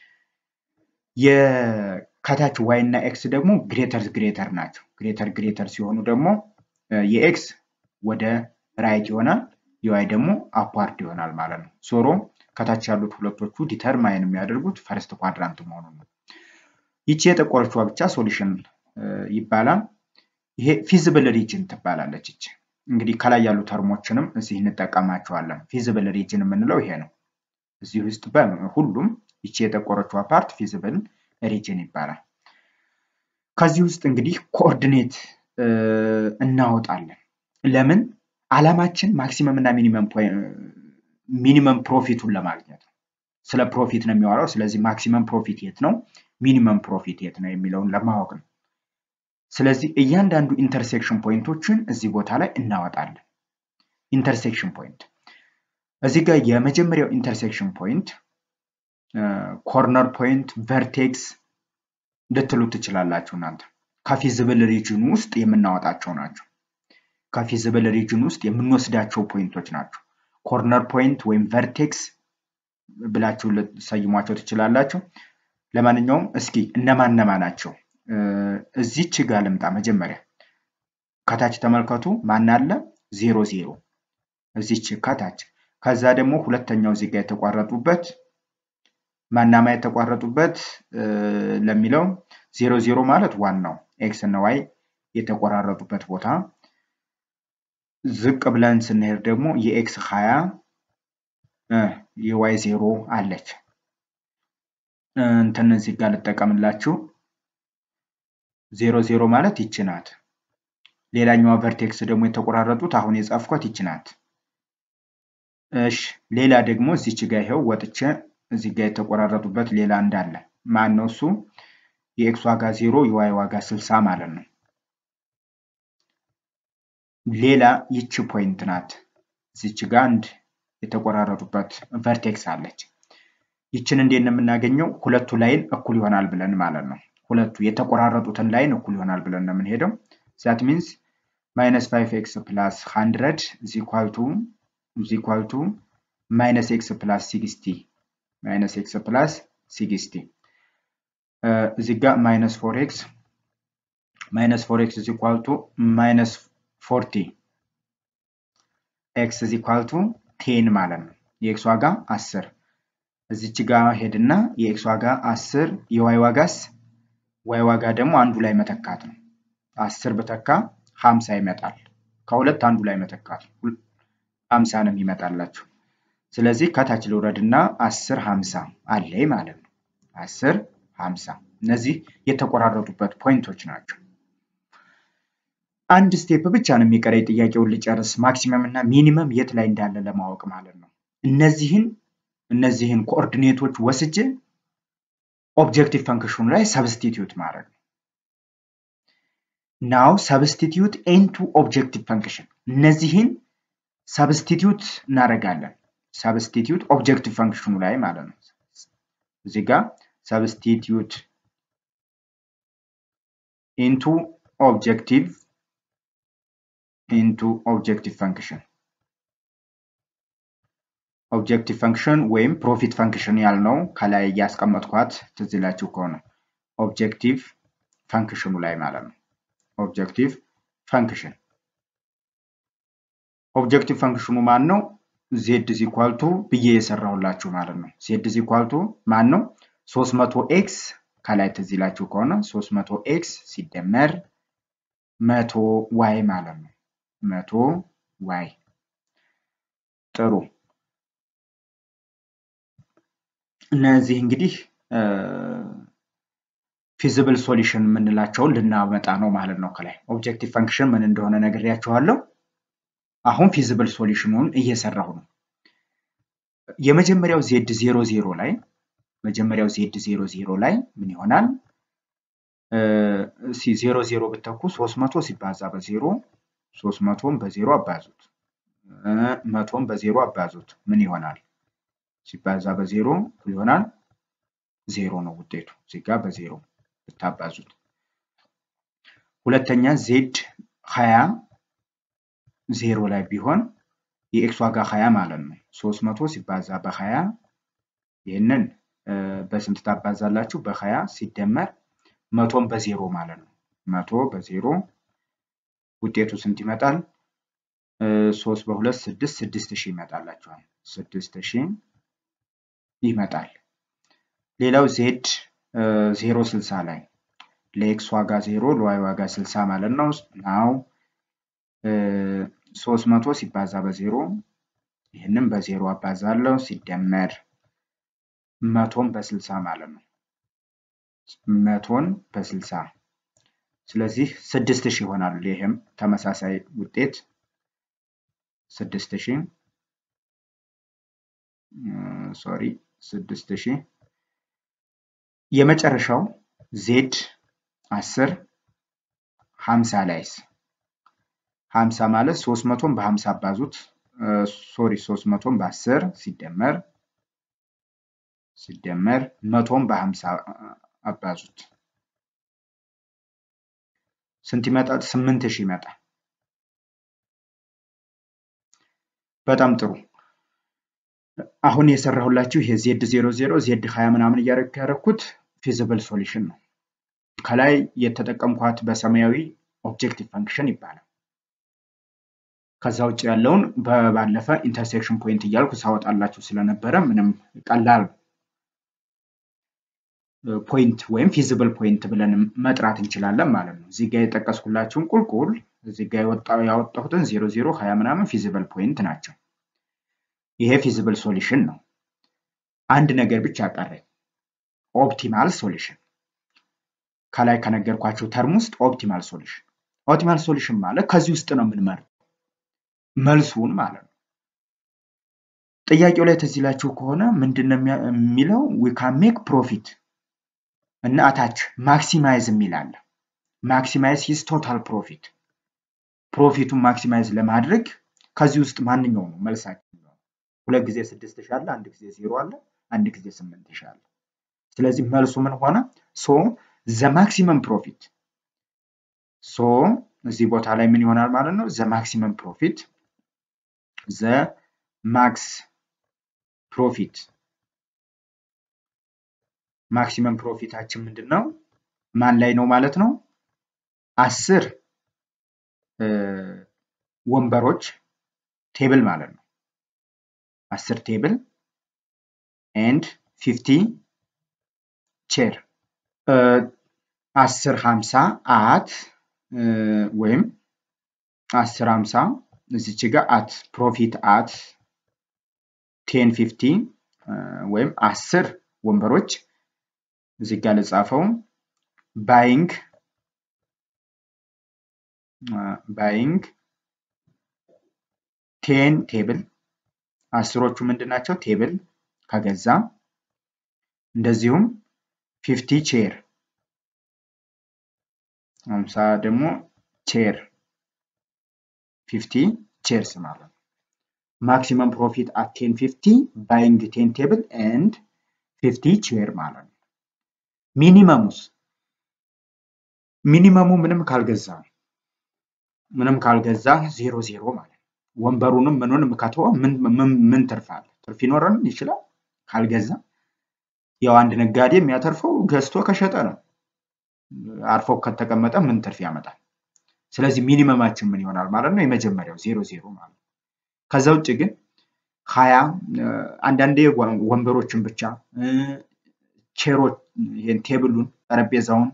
የከታች y እና x ደግሞ greater ናቸው greater ሲሆኑ ደግሞ የx ወደ ራይት ይሆናል የy ደግሞ upward ይሆናል ማለት ነው ሶሮ ከታች ያሉት ሁለቶቹ ዲተርማይን የሚያደርጉት ፈርስት ኳድራንት መሆኑ ነው ይቺ የተቆረችው ብቻ ሶሉሽን ይባላል ይሄ ፊዚብል ሪጅን ትባላለች እቺ እንግዲህ ከላይ ያሉ ተርሞችንም እዚህ እንጠቀማቸዋለን ፊዚብል ሪጅን የምንለው ይሄ ነው እዚህ ውስጥ በሁሉም ይቺ የተቆረችው ፓርት ፊዚብል ሪጅን ይባላል ከዚህ ውስጥ እንግዲህ ኮኦርዲኔት እናወጣለን ለምን አላማችን ማክሲመም እና ሚኒመም ፕሮፊቱን ለማግኘት ነው ስለ ፕሮፊት ነው የሚያወራው ስለዚህ ማክሲመም ፕሮፊት የት ነው ሚኒመም ፕሮፊት የት ነው የሚለውን ለማወቅ ነው ስለዚህ እያንዳንዱ ኢንተርሴክሽን ፖይንቶችን እዚህ ቦታ ላይ እናወጣለን ኢንተርሴክሽን ፖይንት እዚህ ጋር የመጀመሪያው ኢንተርሴክሽን ፖይንት ኮርነር ፖይንት ቨርቴክስ ልትሉ ትችላላችሁ እናንተ ከፊዚብል ሪጅን ውስጥ የምናወጣቸው ናቸው ከፊዚብል ሪጅን ውስጥ የምንወስዳቸው ፖይንቶች ናቸው ኮርነር ፖይንት ወይም ቨርቴክስ ብላችሁ ለሰይሟቸው ትችላላችሁ ለማንኛውም እስኪ እነማን ናቸው እዚች ጋር ልምጣ መጀመሪያ ከታች ተመልከቱ ማን አለ 0 0 እዚች ከታች ከዛ ደግሞ ሁለተኛው እዚህ ጋር የተቋረጡበት ማናማ የተቋረጡበት ለሚለው 0 0 ማለት ዋናው x እና y የተቆራረጡበት ቦታ ዝቅ ብለን ስንሄድ ደግሞ የx 20 የy 0 አለች እንትን እዚህ ጋር ልጠቀምላችሁ 0 0 ማለት ይቺ ናት ሌላኛው ቨርቴክስ ደግሞ የተቆራረጡት አሁን የጻፍኳት ይቺ ናት እሺ ሌላ ደግሞ እዚች ጋር ይሄው ወጥቼ እዚህ ጋር የተቆራረጡበት ሌላ እንዳለ ማን ነው እሱ የx ዋጋ 0 የy ዋጋ 60 ማለት ነው ሌላ ይቺ ፖይንት ናት እዚች ጋር አንድ የተቆራረጡበት ቨርቴክስ አለች ይችን እንዴት ነው የምናገኘው ሁለቱ ላይን እኩል ይሆናል ብለን ማለት ነው ሁለቱ የተቆራረጡትን ላይን እኩል ይሆናል ብለን ነው የምንሄደው that means minus 5x plus 100 is equal to minus x plus 60 minus x plus 60 እዚህ ጋር minus 4x is equal to minus 40 x is equal to 10 ማለት ነው የx ዋጋ 10 እዚች ጋር ሄድና የx ዋጋ 10 የy ዋጋስ y ዋጋ ደግሞ አንዱ ላይ መተካት ነው 10 በተካ 50 ይመጣል ከሁለት አንዱ ላይ መተካት 50 ነው ይመጣላችሁ ስለዚህ ከታች ልውረድና 10 50 አለይ ማለት ነው 10 50 እነዚህ የተቆራረጡበት ፖይንቶች ናቸው አንድ ስቴፕ ብቻ ነው የሚቀረው ጥያቄውን ልጨርስ ማክሲመም እና ሚኒመም የት ላይ እንዳለ ለማወቅ ማለት ነው እነዚህን ኮኦርዲኔቶች ወስጄ ኦብጀክቲቭ ፈንክሽኑ ላይ ሰብስቲቲዩት ማድረግ ነው now substitute into objective function እነዚህን ሰብስቲቲዩት እናደርጋለን substitute objective function ላይ ማለት ነው እዚህ ጋር substitute into objective function ኦብጀክቲቭ ፈንክሽን ወይም ፕሮፊት ፈንክሽን ያልነው ከላይ ያስቀመጥኳት ትዝ ይላችሁ ከሆነ ኦብጀክቲቭ ፈንክሽኑ ላይ ማለት ነው ኦብጀክቲቭ ፈንክሽን ኦብጀክቲቭ ፈንክሽኑ ማን ነው z ብዬ የሰራሁላችሁ ማለት ነው z ማን ነው 300x ከላይ ትዝ ይላችሁ ከሆነ 300x ሲደመር 100y ማለት ነው 100y ጥሩ እነዚህ እንግዲህ feasible solution ምንላቸው ልናመጣ ነው ማለት ነው ከላይ ኦብጀክቲቭ ፈንክሽን ምን እንደሆነ ነግሬያችኋለሁ አሁን feasible solutionውን እየሰራሁ ነው የመጀመሪያው z00 ላይ መጀመሪያው z00 ላይ ምን ይሆናል c00 ብትተኩ 300 ሲባዛ በ0 300ን በ0 አባዙት 100ን በ0 አባዙት ምን ይሆናል ሲባዛ በ0 ይሆናል 0 ነው ውጤቱ እዚህ ጋር በ0 ብታባዙት ሁለተኛ z20 0 ላይ ቢሆን የx ዋጋ 20 ማለት ነው 300 ሲባዛ በ20 ይሄንን በስንት ታባዛላችሁ በ20 ሲደመር 100ን በ0 ማለት ነው 100 በ0 ውጤቱ ስንት ይመጣል 3 በ2 6 6000 ይመጣላችኋል 6000 ይመጣል ሌላው z 060 ላይ ለx ዋጋ 0 ለy ዋጋ 60 ማለት ነው ናው 300 ሲባዛ በ0 ይሄንን በ0 አባዛለሁ ሲደመር 100ን በ60 ማለት ነው 100ን በ60 ስለዚህ 6000 ይሆናል ይሄም ተመሳሳይ ውጤት 6000 6000 የመጨረሻው z 10 50 ላይስ 50 ማለት 300ን በ50 አባዙት 300ን በ10 ሲደመር 100ን በ50 አባዙት ስንት ይመጣል 8000 ይመጣል በጣም ጥሩ አሁን የሰራሁላችሁ ይሄ z00 z20 ምናምን ያረኩት feasible solution ነው ከላይ የተጠቀምኳት በሰማያዊ ኦብጀክቲቭ ፈንክሽን ይባላል ከዛው ውጭ ያለውን በባለፈ ኢንተርሴክሽን ፖይንት ይያልኩ ሳወጣላችሁ ስለነበረ ምንም ቀላል ፖይንት ወይም feasible ፖይንት ብለን መጥራት እንችላለን ማለት ነው እዚህ ጋር የተጠቀስኩላችሁን ቁልቁል እዚህ ጋር ያወጣሁትን 00 20 ምናምን feasible ፖይንት ናቸው ይሄ feasible solution ነው አንድ ነገር ብቻ ቀረ optimal solution ከላይ ከነገርኳችሁ ተርም ውስጥ optimal solution ማለት ከዚህ ውስጥ ነው የምንመርጠው መልሱን ማለት ነው ጥያቄው ላይ ተዝላችሁ ከሆነ ምንድነው የሚለው we can make profit እና አታች maximize የሚላል maximize his total profit ፕሮፊቱን ማክሲማይዝ ለማድረግ ከዚህ ውስጥ ማንኛው ነው መልሳችን ሁለት ጊዜ 6000 አለ አንድ ጊዜ 0 አለ አንድ ጊዜ 8000 አለ ስለዚህ መልሱ ምን ሆነ so the maximum profit so እዚህ ቦታ ላይ ምን ይሆናል ማለት ነው the maximum profit the max profit maximum profitአችን ምንድነው ማን ላይ ነው ማለት ነው 10 ወንበሮች ቴብል ማለት ነው 10 ቴብል and 50 chair 10 50 at ወይም 10 50 እዚች ጋር at profit at 10 50 ወይም 10 ወንበሮች እዚህ ጋር ለጻፈው buying 10 ቴብል አስሮቹ ምንድናቸው ቴብል ከገዛ እንደዚሁም 50 ቼር 50 ደግሞ ቼር 50 ቼርስ ማለት ነው maximum profit at 1050 buying 10 table and 50 chair ማለት ነው ሚኒመሙ ምንም ካልገዛ 00 ማለት ወንበሩንም ምንንም ከተው ምን ትርፋለ ትርፍ ይኖረን ይችላል ካልገዛ ያው አንድ ነጋዴ የሚያተርፈው ገዝቶ ከሸጠ ነው አርፎ ከተቀመጠ ምን ትርፍ ያመጣል ስለዚህ ሚኒመማችን ምን ይሆናል ማለት ነው የመጀመሪያው 00 ማለት ከዛ ውጭ ግን 20 አንዳንዴ ወንበሮችን ብቻ ቼሮች ይሄን ቴብሉን ጠረጴዛውን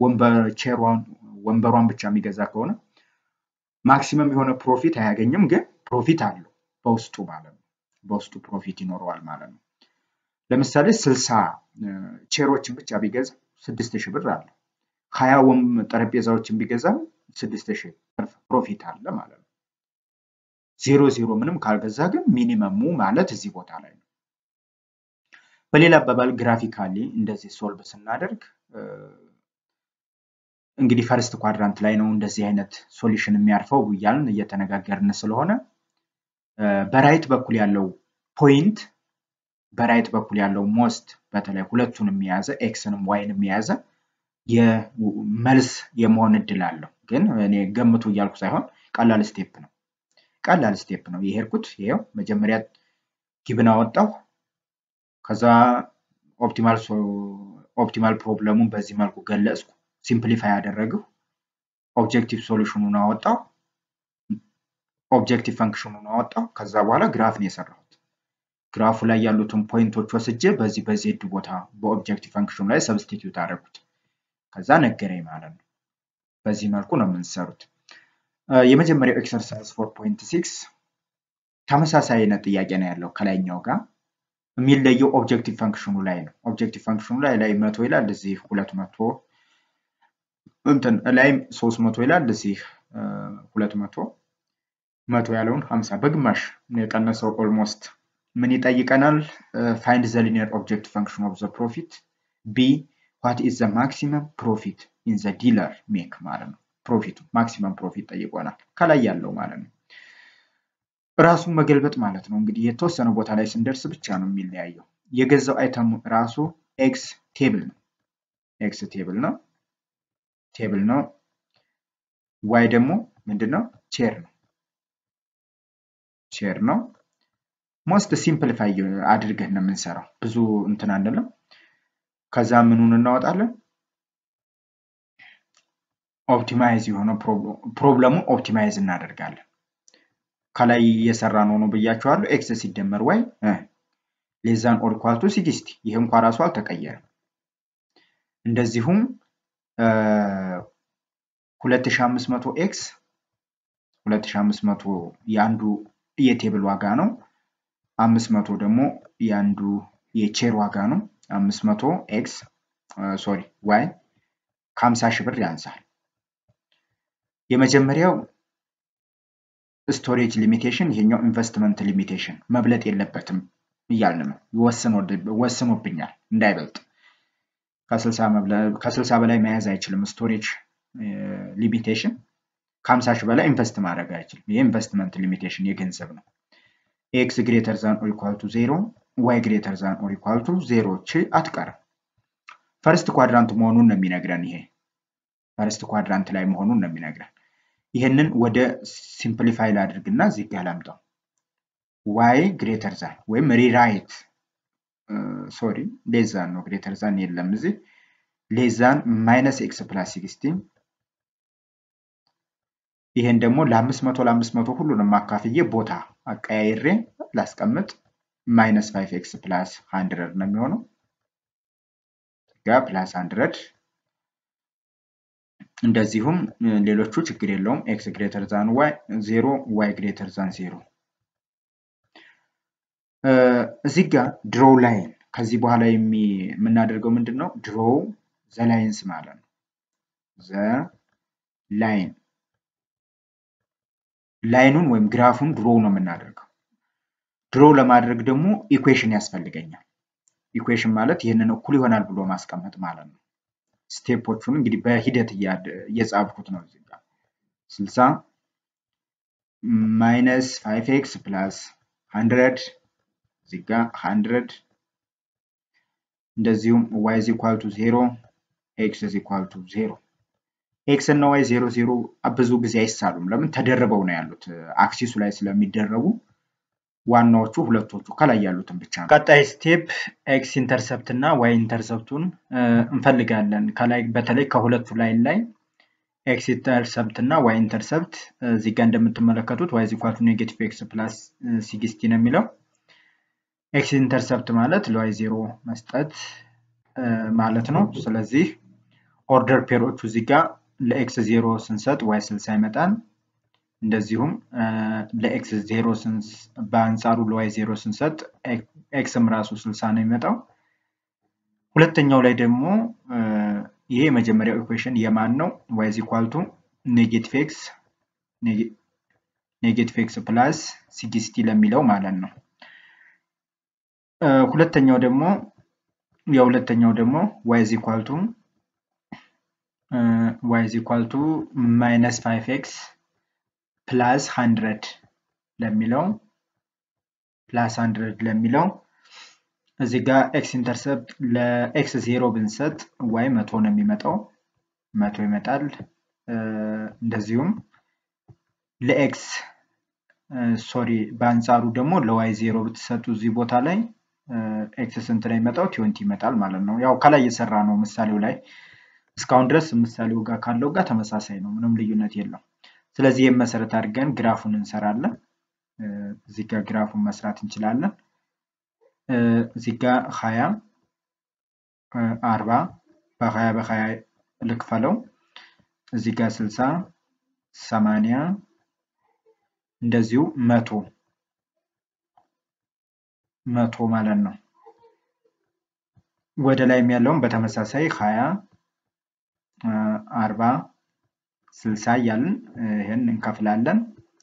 ወንበሯን ብቻ የሚገዛ ከሆነ ማክሲመም የሆነ ፕሮፊት አያገኝም ግን ፕሮፊት አለው በውስጡ ማለት ነው በውስጡ ፕሮፊት ይኖረዋል ማለት ነው ለምሳሌ 60 ቼሮችን ብቻ ቢገዛ 6000 ብር አለ 20 ጠረጴዛዎችን ቢገዛ 6000 ፕሮፊት አለ ማለት ነው 00 ምንም ካልገዛ ግን ሚኒመሙ ማለት እዚህ ቦታ ላይ ነው በሌላ አባባል ግራፊካሊ እንደዚህ ሶልቭ ስናደርግ እንግዲህ ፈርስት ኳድራንት ላይ ነው እንደዚህ አይነት ሶሉሽን የሚያርፈው ይያልን እየተነጋገርን ስለሆነ በራይት በኩል ያለው ፖይንት በራይት በኩል ያለው ሞስት በተለይ ሁለቱንም የሚያዘ ኤክስንም ዋይንም የሚያዘ የመልስ የመሆን እድል አለው ግን እኔ ገምቱ ይያልኩ ሳይሆን ቀላል ስቴፕ ነው ይሄርኩት ይሄው መጀመሪያ ጊቭን አወጣው ከዛ ኦፕቲማል ፕሮብለሙን በዚህ መልኩ ገለጽኩ ሲምፕሊፋይ ያደረገው ኦብጀክቲቭ ሶሉሽኑን አወጣው ኦብጀክቲቭ ፈንክሽኑን አወጣው ከዛ በኋላ ግራፍ ነው የሰራሁት ግራፉ ላይ ያሉትን ፖይንቶች ወስጄ በዚህ ቦታ በኦብጀክቲቭ ፈንክሽኑ ላይ ሰብስቲቲዩት አደረኩት ከዛ ነገረኝ ማለት ነው በዚህ መልኩ ነው የምንሰሩት የመጀመሪያው ኤክሰርሳይዝ 4.6 ተመሳሳይ አይነት ጥያቄ ነው ያለው ከላይኛው ጋር የሚለየው ኦብጀክቲቭ ፈንክሽኑ ላይ ነው ኦብጀክቲቭ ፈንክሽኑ ላይ 100 ይላል እዚህ 200 እንትን ላይ 300 ይላል እዚህ 200 100 ያለውን 50 በግማሽ ነው የቀነሰው ኦልሞስት ምን ይጠይቀናል find the linear objective function of the profit b what is the maximum profit in the dealer make ማለት ነው ፕሮፊቱ ማክሲመም ፕሮፊት ጠይቆናል ከላይ ያለው ማለት ነው ራሱን መገልበጥ ማለት ነው እንግዲህ የተወሰነ ቦታ ላይ ስንደርስ ብቻ ነው የሚለያየው የገዛው አይተም ራሱ x ቴብል ነው y ደግሞ ምንድነው ቼር ነው most simplify አድርገን ነው የምንሰራው ብዙ እንትን አይደለም ከዛ ምኑን እናወጣለን ኦፕቲማይዝ የሆነ ፕሮብለሙን ኦፕቲማይዝ እናደርጋለን ከላይ የሰራነው ነው ብያችኋለሁ x ሲደመር y less than or equal to 60 ይሄን እንኳን ራሱ አልተቀየረም እንደዚሁም 2500x 2500 ያንዱ የቴብል ዋጋ ነው 500 ደግሞ ያንዱ የቼር ዋጋ ነው 500x y ከ50,000 ብር ያንሳል የመጀመሪያው ስቶሬጅ ሊሚቴሽን ይሄኛው ኢንቨስትመንት ሊሚቴሽን መብለጥ የለበትም ይያልን ነው ወስኖብኛል እንዳይበልጥ ከ60 በላይ መያዝ አይችልም ስቶሬጅ ሊሚቴሽን ከ50,000 በላይ ኢንቨስት ማድረግ አይችልም ይሄ ኢንቨስትመንት ሊሚቴሽን የገንዘብ ነው x greater than or equal to 0 y greater than or equal to 0 አትቀርም ፈርስት ኳድራንት መሆኑን ነው የሚነግረን ይሄ ፈርስት ኳድራንት ላይ መሆኑን ነው የሚነግረን ይሄንን ወደ ሲምፕሊፋይ ላድርግና እዚህ ጋር ላምጣው y greater than ወይም ሪራይት less than ነው greater than የለም እዚህ less than minus x plus 16 ይሄን ደግሞ ለ500 ሁሉንም አካፍዬ ቦታ አቀያይሬ ላስቀምጥ minus 5x plus 100 ነው የሚሆነው ጋር plus 100 እንደዚሁም ሌሎቹ ችግር የለውም x greater than y 0 y greater than 0 እዚህ ጋር draw line ከዚህ በኋላ የምናደርገው ምንድነው draw the lines ማለት ነው the line ላይኑን ወይም ግራፉን ድሮ ነው የምናደርገው ድሮ ለማድረግ ደግሞ ኢኩዌሽን ያስፈልገኛል ኢኩዌሽን ማለት ይሄንን እኩል ይሆናል ብሎ ማስቀመጥ ማለት ነው ስቴፖቹን እንግዲህ በሂደት እየጻፍኩት ነው እዚህ ጋር 60 minus 5x plus 100 እዚህ ጋር 100 እንደዚሁም y is equal to 0 x is equal to 0 x እና y 00 ብዙ ጊዜ አይሳሉም ለምን ተደርበው ነው ያሉት አክሲሱ ላይ ስለሚደረቡ ዋናዎቹ ሁለቶቹ ከላይ ያሉትን ብቻ ነው። ቀጣይ ስቴፕ ኤክስ ኢንተርሰፕት እና ዋይ ኢንተርሰፕቱን እንፈልጋለን። ከላይ በተለይ ከሁለቱ ላይን ላይ ኤክስ ኢንተርሰፕት እና ዋይ ኢንተርሰፕት እዚህ ጋር እንደምትመለከቱት y = ኔጌቲቭ x + 60 ነው የሚለው። ኤክስ ኢንተርሰፕት ማለት ለy 0 መስጠት ማለት ነው። ስለዚህ ኦርደር ፔሮቹ እዚህ ጋር ለኤክስ 0 ስንሰጥ y 60 ይመጣል። እንደዚሁም ለኤክስ 0 በአንጻሩ ለy 0 ስንሰጥ ኤክስም ራሱ 60 ነው የሚመጣው። ሁለተኛው ላይ ደግሞ ይሄ የመጀመሪያው ኢኩዌሽን የማን ነው? y = ኔጌቲቭ x + 60 ለሚለው ማለት ነው። ሁለተኛው ደግሞ y = -5x + 100 ለሚለው እዚህ ጋር ኤክስ ኢንተርሰፕት ለኤክስ 0 ብንሰጥ y 100 ነው የሚመጣው፣ 100 ይመጣል። እንደዚሁም ለኤክስ በአንጻሩ ደግሞ ለy 0 ብትሰጡ እዚህ ቦታ ላይ ኤክስ ስንት ነው የሚመጣው? 20 ይመጣል ማለት ነው። ያው ከላይ እየሰራ ነው ምሳሌው ላይ እስካሁን ድረስ ምሳሌው ጋር ካለው ጋር ተመሳሳይ ነው፣ ምንም ልዩነት የለውም። ስለዚህ ይሄን መሰረት አድርገን ግራፉን እንሰራለን። እዚህ ጋር ግራፉን መስራት እንችላለን። እዚህ ጋር 20 40 በ20 ልክፈለው። እዚህ ጋር 60 80 እንደዚሁ 100 ማለት ነው። ወደ ላይ ያለውን በተመሳሳይ 20 40 60 እያልን ይሄን እንከፍላለን።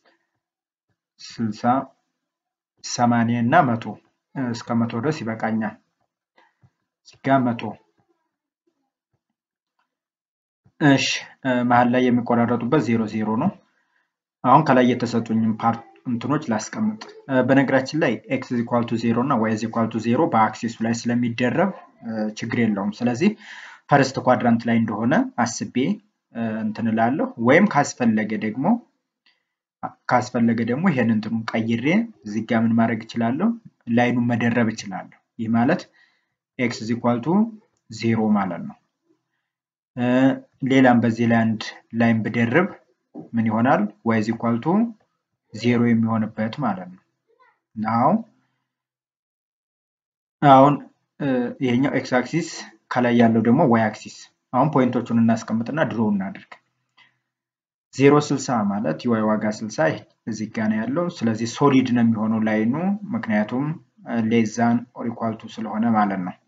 60 80 እና 100 እስከ 100 ድረስ ይበቃኛል። እዚህ ጋር 100 እሺ፣ መሃል ላይ የሚቆራረጡበት 00 ነው። አሁን ከላይ የተሰጡኝን ፓርት እንትኖች ላስቀምጥ። በነገራችን ላይ x = 0 እና y = 0 በአክሲሱ ላይ ስለሚደረብ ችግር የለውም። ስለዚህ ፈርስት ኳድራንት ላይ እንደሆነ አስቤ እንትን እላለሁ። ወይም ካስፈለገ ደግሞ ይሄን እንትኑን ቀይሬ እዚህ ጋር ምን ማድረግ እችላለሁ? ላይኑን መደረብ እችላለሁ። ይህ ማለት x = 0 ማለት ነው። ሌላም በዚህ ላይ አንድ ላይን ብደርብ ምን ይሆናል? y = 0 የሚሆንበት ማለት ነው። አሁን ይሄኛው x አክሲስ ከላይ ያለው ደግሞ y አክሲስ። አሁን ፖይንቶቹን እናስቀምጥና ድሮ እናድርግ። 0 60 ማለት y ዋጋ 60 እዚህ ጋር ነው ያለው። ስለዚህ ሶሊድ ነው የሚሆነው ላይኑ፣ ምክንያቱም ሌስ ዛን ኦር ኢኳል ቱ ስለሆነ ማለት ነው።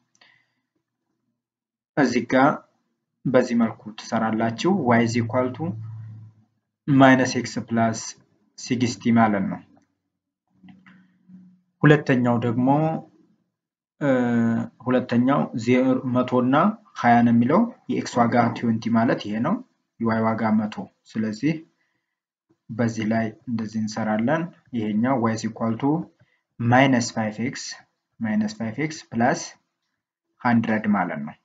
እዚህ ጋር በዚህ መልኩ ትሰራላችሁ። y = -x + 60 ማለት ነው። ሁለተኛው 100 እና 20 ነው የሚለው የx ዋጋ 20 ማለት ይሄ ነው፣ y ዋጋ 100። ስለዚህ በዚህ ላይ እንደዚህ እንሰራለን። ይሄኛው y = -5x + 100 ማለት ነው።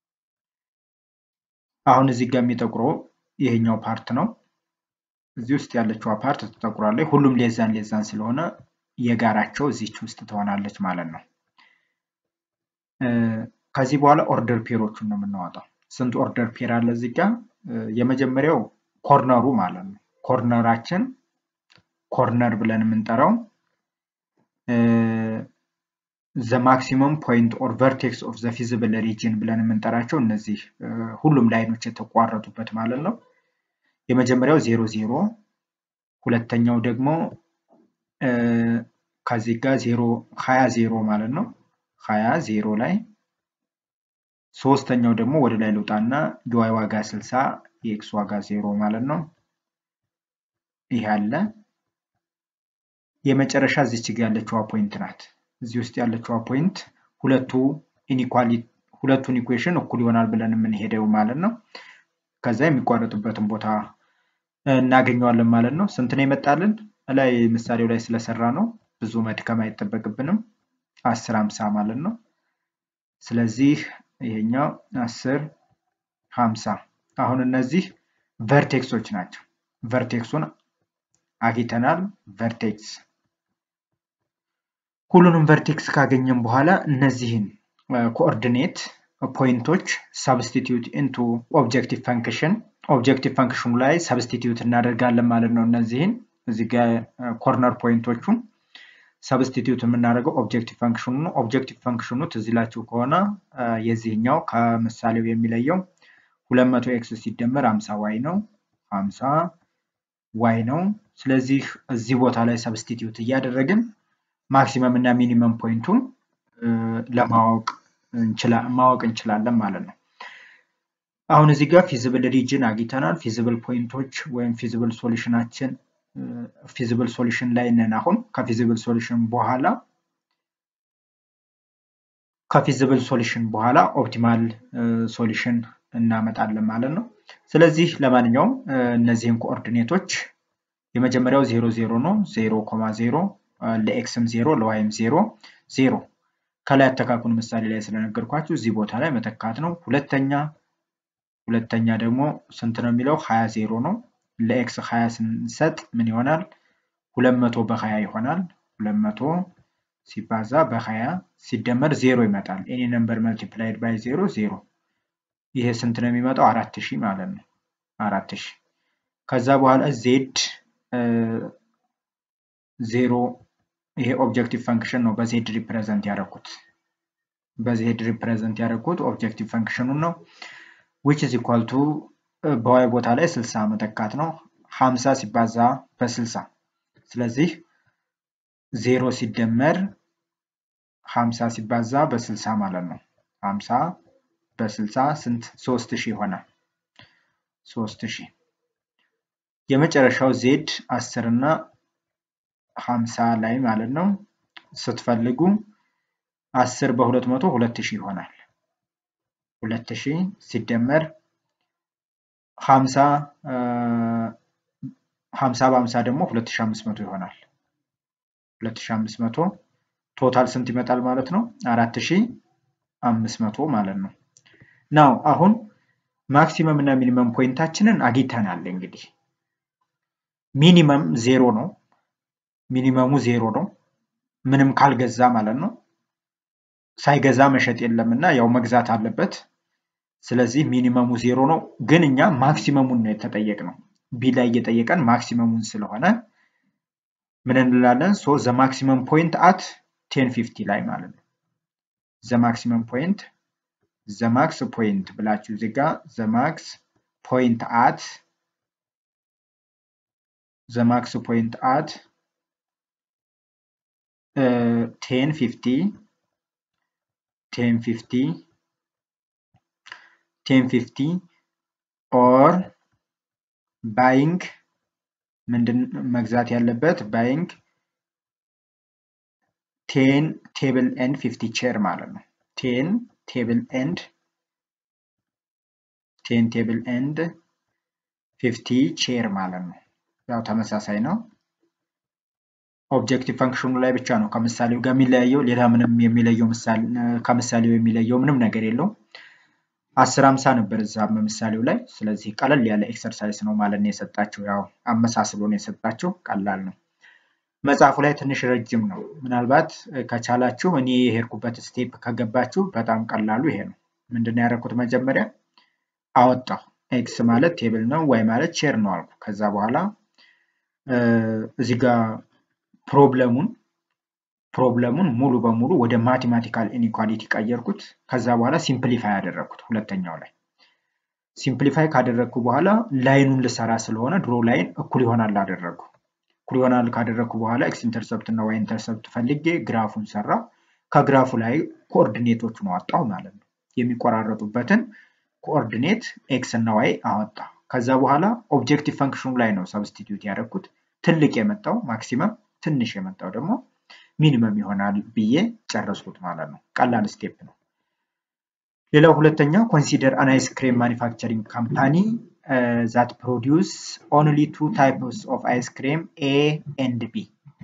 አሁን እዚህ ጋር የሚጠቁረው ይሄኛው ፓርት ነው። እዚህ ውስጥ ያለችው ፓርት ተጠቁራለች። ሁሉም ሌዛን ስለሆነ የጋራቸው እዚች ውስጥ ትሆናለች ማለት ነው። ከዚህ በኋላ ኦርደር ፔሮቹን ነው የምናወጣው። ስንት ኦርደር ፔር አለ እዚህ ጋር? የመጀመሪያው ኮርነሩ ማለት ነው። ኮርነራችን ኮርነር ብለን የምንጠራው the maximum point or vertex of the feasible region ብለን የምንጠራቸው እነዚህ ሁሉም ላይኖች የተቋረጡበት ማለት ነው። የመጀመሪያው 00፣ ሁለተኛው ደግሞ ከዚህ ጋር 20 ማለት ነው። 20 ላይ ሶስተኛው ደግሞ ወደ ላይ ልውጣና y ዋጋ 60 የx ዋጋ 0 ማለት ነው። ይሄ አለ። የመጨረሻ እዚች ጋር ያለችው ፖይንት ናት። እዚህ ውስጥ ያለችው ፖይንት ሁለቱን ኢኩዌሽን እኩል ይሆናል ብለን የምንሄደው ማለት ነው። ከዛ የሚቋረጡበትን ቦታ እናገኘዋለን ማለት ነው። ስንት ነው ይመጣልን? ላይ ምሳሌው ላይ ስለሰራ ነው ብዙ መድከም አይጠበቅብንም። 10 50 ማለት ነው። ስለዚህ ይሄኛው 10 50። አሁን እነዚህ ቨርቴክሶች ናቸው። ቨርቴክሱን አግኝተናል። ቨርቴክስ ሁሉንም ቨርቴክስ ካገኘን በኋላ እነዚህን ኮኦርዲኔት ፖይንቶች ሰብስቲቲዩት ኢንቱ ኦብጀክቲቭ ፈንክሽኑ ላይ ሰብስቲቲዩት እናደርጋለን ማለት ነው። እነዚህን እዚህ ጋር ኮርነር ፖይንቶቹን ሰብስቲቲዩት የምናደርገው ኦብጀክቲቭ ፈንክሽኑ ነው። ኦብጀክቲቭ ፈንክሽኑ ትዝላችሁ ከሆነ የዚህኛው ከምሳሌው የሚለየው 200x ሲደመር 50y ነው። 50y ነው። ስለዚህ እዚህ ቦታ ላይ ሰብስቲቲዩት እያደረግን ማክሲመም እና ሚኒመም ፖይንቱን ለማወቅ እንችላለን ማለት ነው። አሁን እዚህ ጋር ፊዚብል ሪጅን አግኝተናል። ፊዚብል ፖይንቶች ወይም ፊዚብል ሶሉሽናችን ፊዚብል ሶሉሽን ላይ ነን። አሁን ከፊዚብል ሶሉሽን በኋላ ኦፕቲማል ሶሉሽን እናመጣለን ማለት ነው። ስለዚህ ለማንኛውም እነዚህን ኮኦርዲኔቶች የመጀመሪያው 0 0 ነው። 0,0 ለኤክስም 0 ለዋይም 0 0 ከላይ አተካኩን ምሳሌ ላይ ስለነገርኳችሁ እዚህ ቦታ ላይ መተካት ነው። ሁለተኛ ደግሞ ስንት ነው የሚለው 20 0 ነው። ለኤክስ 20 ስንሰጥ ምን ይሆናል? 200 በ20 ይሆናል። 200 ሲባዛ በ20 ሲደመር 0 ይመጣል። ኤኒ ነምበር መልቲፕላይድ ባይ 0 0 ይሄ ስንት ነው የሚመጣው? 4000 ማለት ነው። 4000 ከዛ በኋላ ዜድ 0 ይሄ ኦብጀክቲቭ ፈንክሽን ነው። በዜድ ሪፕሬዘንት ያደረኩት ኦብጀክቲቭ ፈንክሽኑን ነው። which is equal to በዋይ ቦታ ላይ 60 መተካት ነው። 50 ሲባዛ በ60 ስለዚህ 0 ሲደመር 50 ሲባዛ በ60 ማለት ነው። 50 በ60 ስንት 3000 ይሆናል። 3000 የመጨረሻው ዜድ 10 እና 50 ላይ ማለት ነው ስትፈልጉ 10 በ200 2000 ይሆናል። 2000 ሲደመር 50 በ50 ደግሞ 2500 ይሆናል። 2500 ቶታል ስንት ይመጣል ማለት ነው? 4500 ማለት ነው። ናው አሁን ማክሲመም እና ሚኒመም ፖይንታችንን አግኝተናል። እንግዲህ ሚኒመም 0 ነው። ሚኒመሙ 0 ነው። ምንም ካልገዛ ማለት ነው። ሳይገዛ መሸጥ የለምና ያው መግዛት አለበት። ስለዚህ ሚኒመሙ 0 ነው። ግን እኛ ማክሲመሙን ነው የተጠየቅነው። ቢ ላይ እየጠየቀን ማክሲመሙን ስለሆነ ምን እንላለን? ሶ ዘ ማክሲመም ፖይንት አት 1050 ላይ ማለት ነው። ዘ ማክሲመም ፖይንት ዘ ማክስ ፖይንት ብላችሁ እዚህ ጋር ዘ ማክስ ፖይንት አት 1050 or buying ምንድን መግዛት ያለበት buying 10 table and 50 chair ማለት ነው። 10 table and 50 chair ማለት ነው። ያው ተመሳሳይ ነው። ኦብጀክቲቭ ፈንክሽኑ ላይ ብቻ ነው ከምሳሌው ጋር የሚለየው። ሌላ ምንም የሚለየው ከምሳሌው የሚለየው ምንም ነገር የለው። 10 50 ነበር እዛም ምሳሌው ላይ። ስለዚህ ቀለል ያለ ኤክሰርሳይዝ ነው ማለት ነው የሰጣቸው። ያው አመሳስሎ ነው የሰጣቸው። ቀላል ነው። መጽሐፉ ላይ ትንሽ ረጅም ነው። ምናልባት ከቻላችሁ እኔ የሄድኩበት ስቴፕ ከገባችሁ በጣም ቀላሉ ይሄ ነው። ምንድነው ያደረኩት? መጀመሪያ አወጣሁ። ኤክስ ማለት ቴብል ነው፣ ዋይ ማለት ቼር ነው አልኩ። ከዛ በኋላ እዚህ ጋር ፕሮብለሙን ሙሉ በሙሉ ወደ ማቴማቲካል ኢንኢኳሊቲ ቀየርኩት። ከዛ በኋላ ሲምፕሊፋይ አደረኩት። ሁለተኛው ላይ ሲምፕሊፋይ ካደረኩ በኋላ ላይኑን ልሰራ ስለሆነ ድሮ ላይን እኩል ይሆናል አደረኩ። እኩል ይሆናል ካደረኩ በኋላ ኤክስ ኢንተርሰፕት እና ዋይ ኢንተርሰፕት ፈልጌ ግራፉን ሰራ። ከግራፉ ላይ ኮኦርዲኔቶቹን አወጣው ማለት ነው። የሚቆራረጡበትን ኮኦርዲኔት ኤክስ እና ዋይ አወጣ። ከዛ በኋላ ኦብጀክቲቭ ፈንክሽኑ ላይ ነው ሰብስቲቲዩት ያደረኩት። ትልቅ የመጣው ማክሲመም፣ ትንሽ የመጣው ደግሞ ሚኒመም ይሆናል ብዬ ጨረስኩት ማለት ነው። ቀላል ስቴፕ ነው። ሌላው ሁለተኛው consider an ice cream manufacturing company that produce only two types of ice cream, A and B.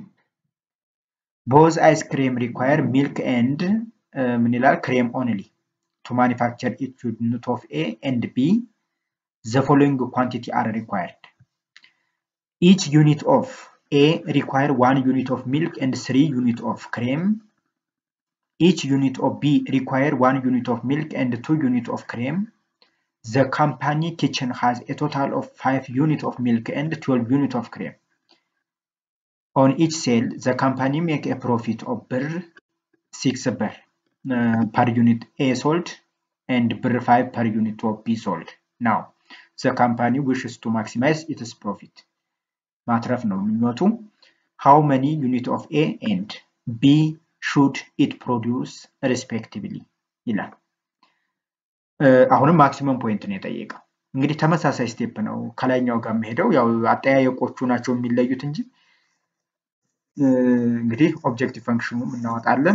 Both ice cream require milk and cream only. To manufacture each unit of A and B, the following quantity are required. Each unit of A require 1 unit of milk and 3 units of cream. Each unit of B require 1 unit of milk and 2 units of cream. The company kitchen has a total of 5 units of milk and 12 units of cream. On each sale, the company make a profit of bir 6 bir per unit A sold and bir 5 per unit of B sold. Now, the company wishes to maximize its profit. ማትረፍ ነው ምኞቱ. How many units of A and B should it produce respectively? ይላል. አሁንም ማክሲመም ፖይንት ነው የጠየቀው. እንግዲህ ተመሳሳይ ስቴፕ ነው ከላይኛው ጋር መሄደው ያው አጠያየቆቹ ናቸው የሚለዩት እንጂ እንግዲህ ኦብጀክቲቭ ፈንክሽኑም እናወጣለን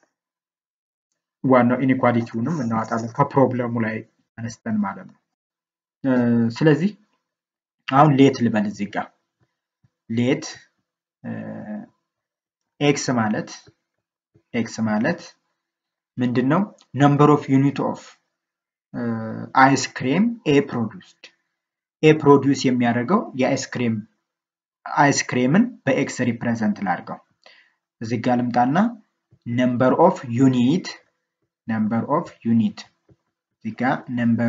ዋናው ኢኒኳሊቲውንም እናወጣለን ከፕሮብለሙ ላይ አነስተን ማለት ነው. ስለዚህ አሁን ሌት ልበል እዚህ ጋር ሌት x ማለት ምንድነው number of unit of ice cream A produce የሚያደርገው የአይስክሬምን በx ሪፕሬዘንት ላድርገው እዚህ ጋር ልምጣና number of unit እዚህ ጋር number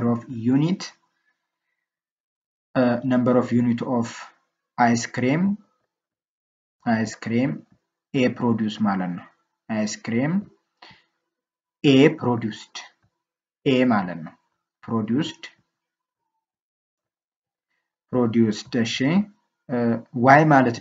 of unit of ice cream A produce ማለት ነው ice cream A produced A ማለት ነው produced እሺ y ማለት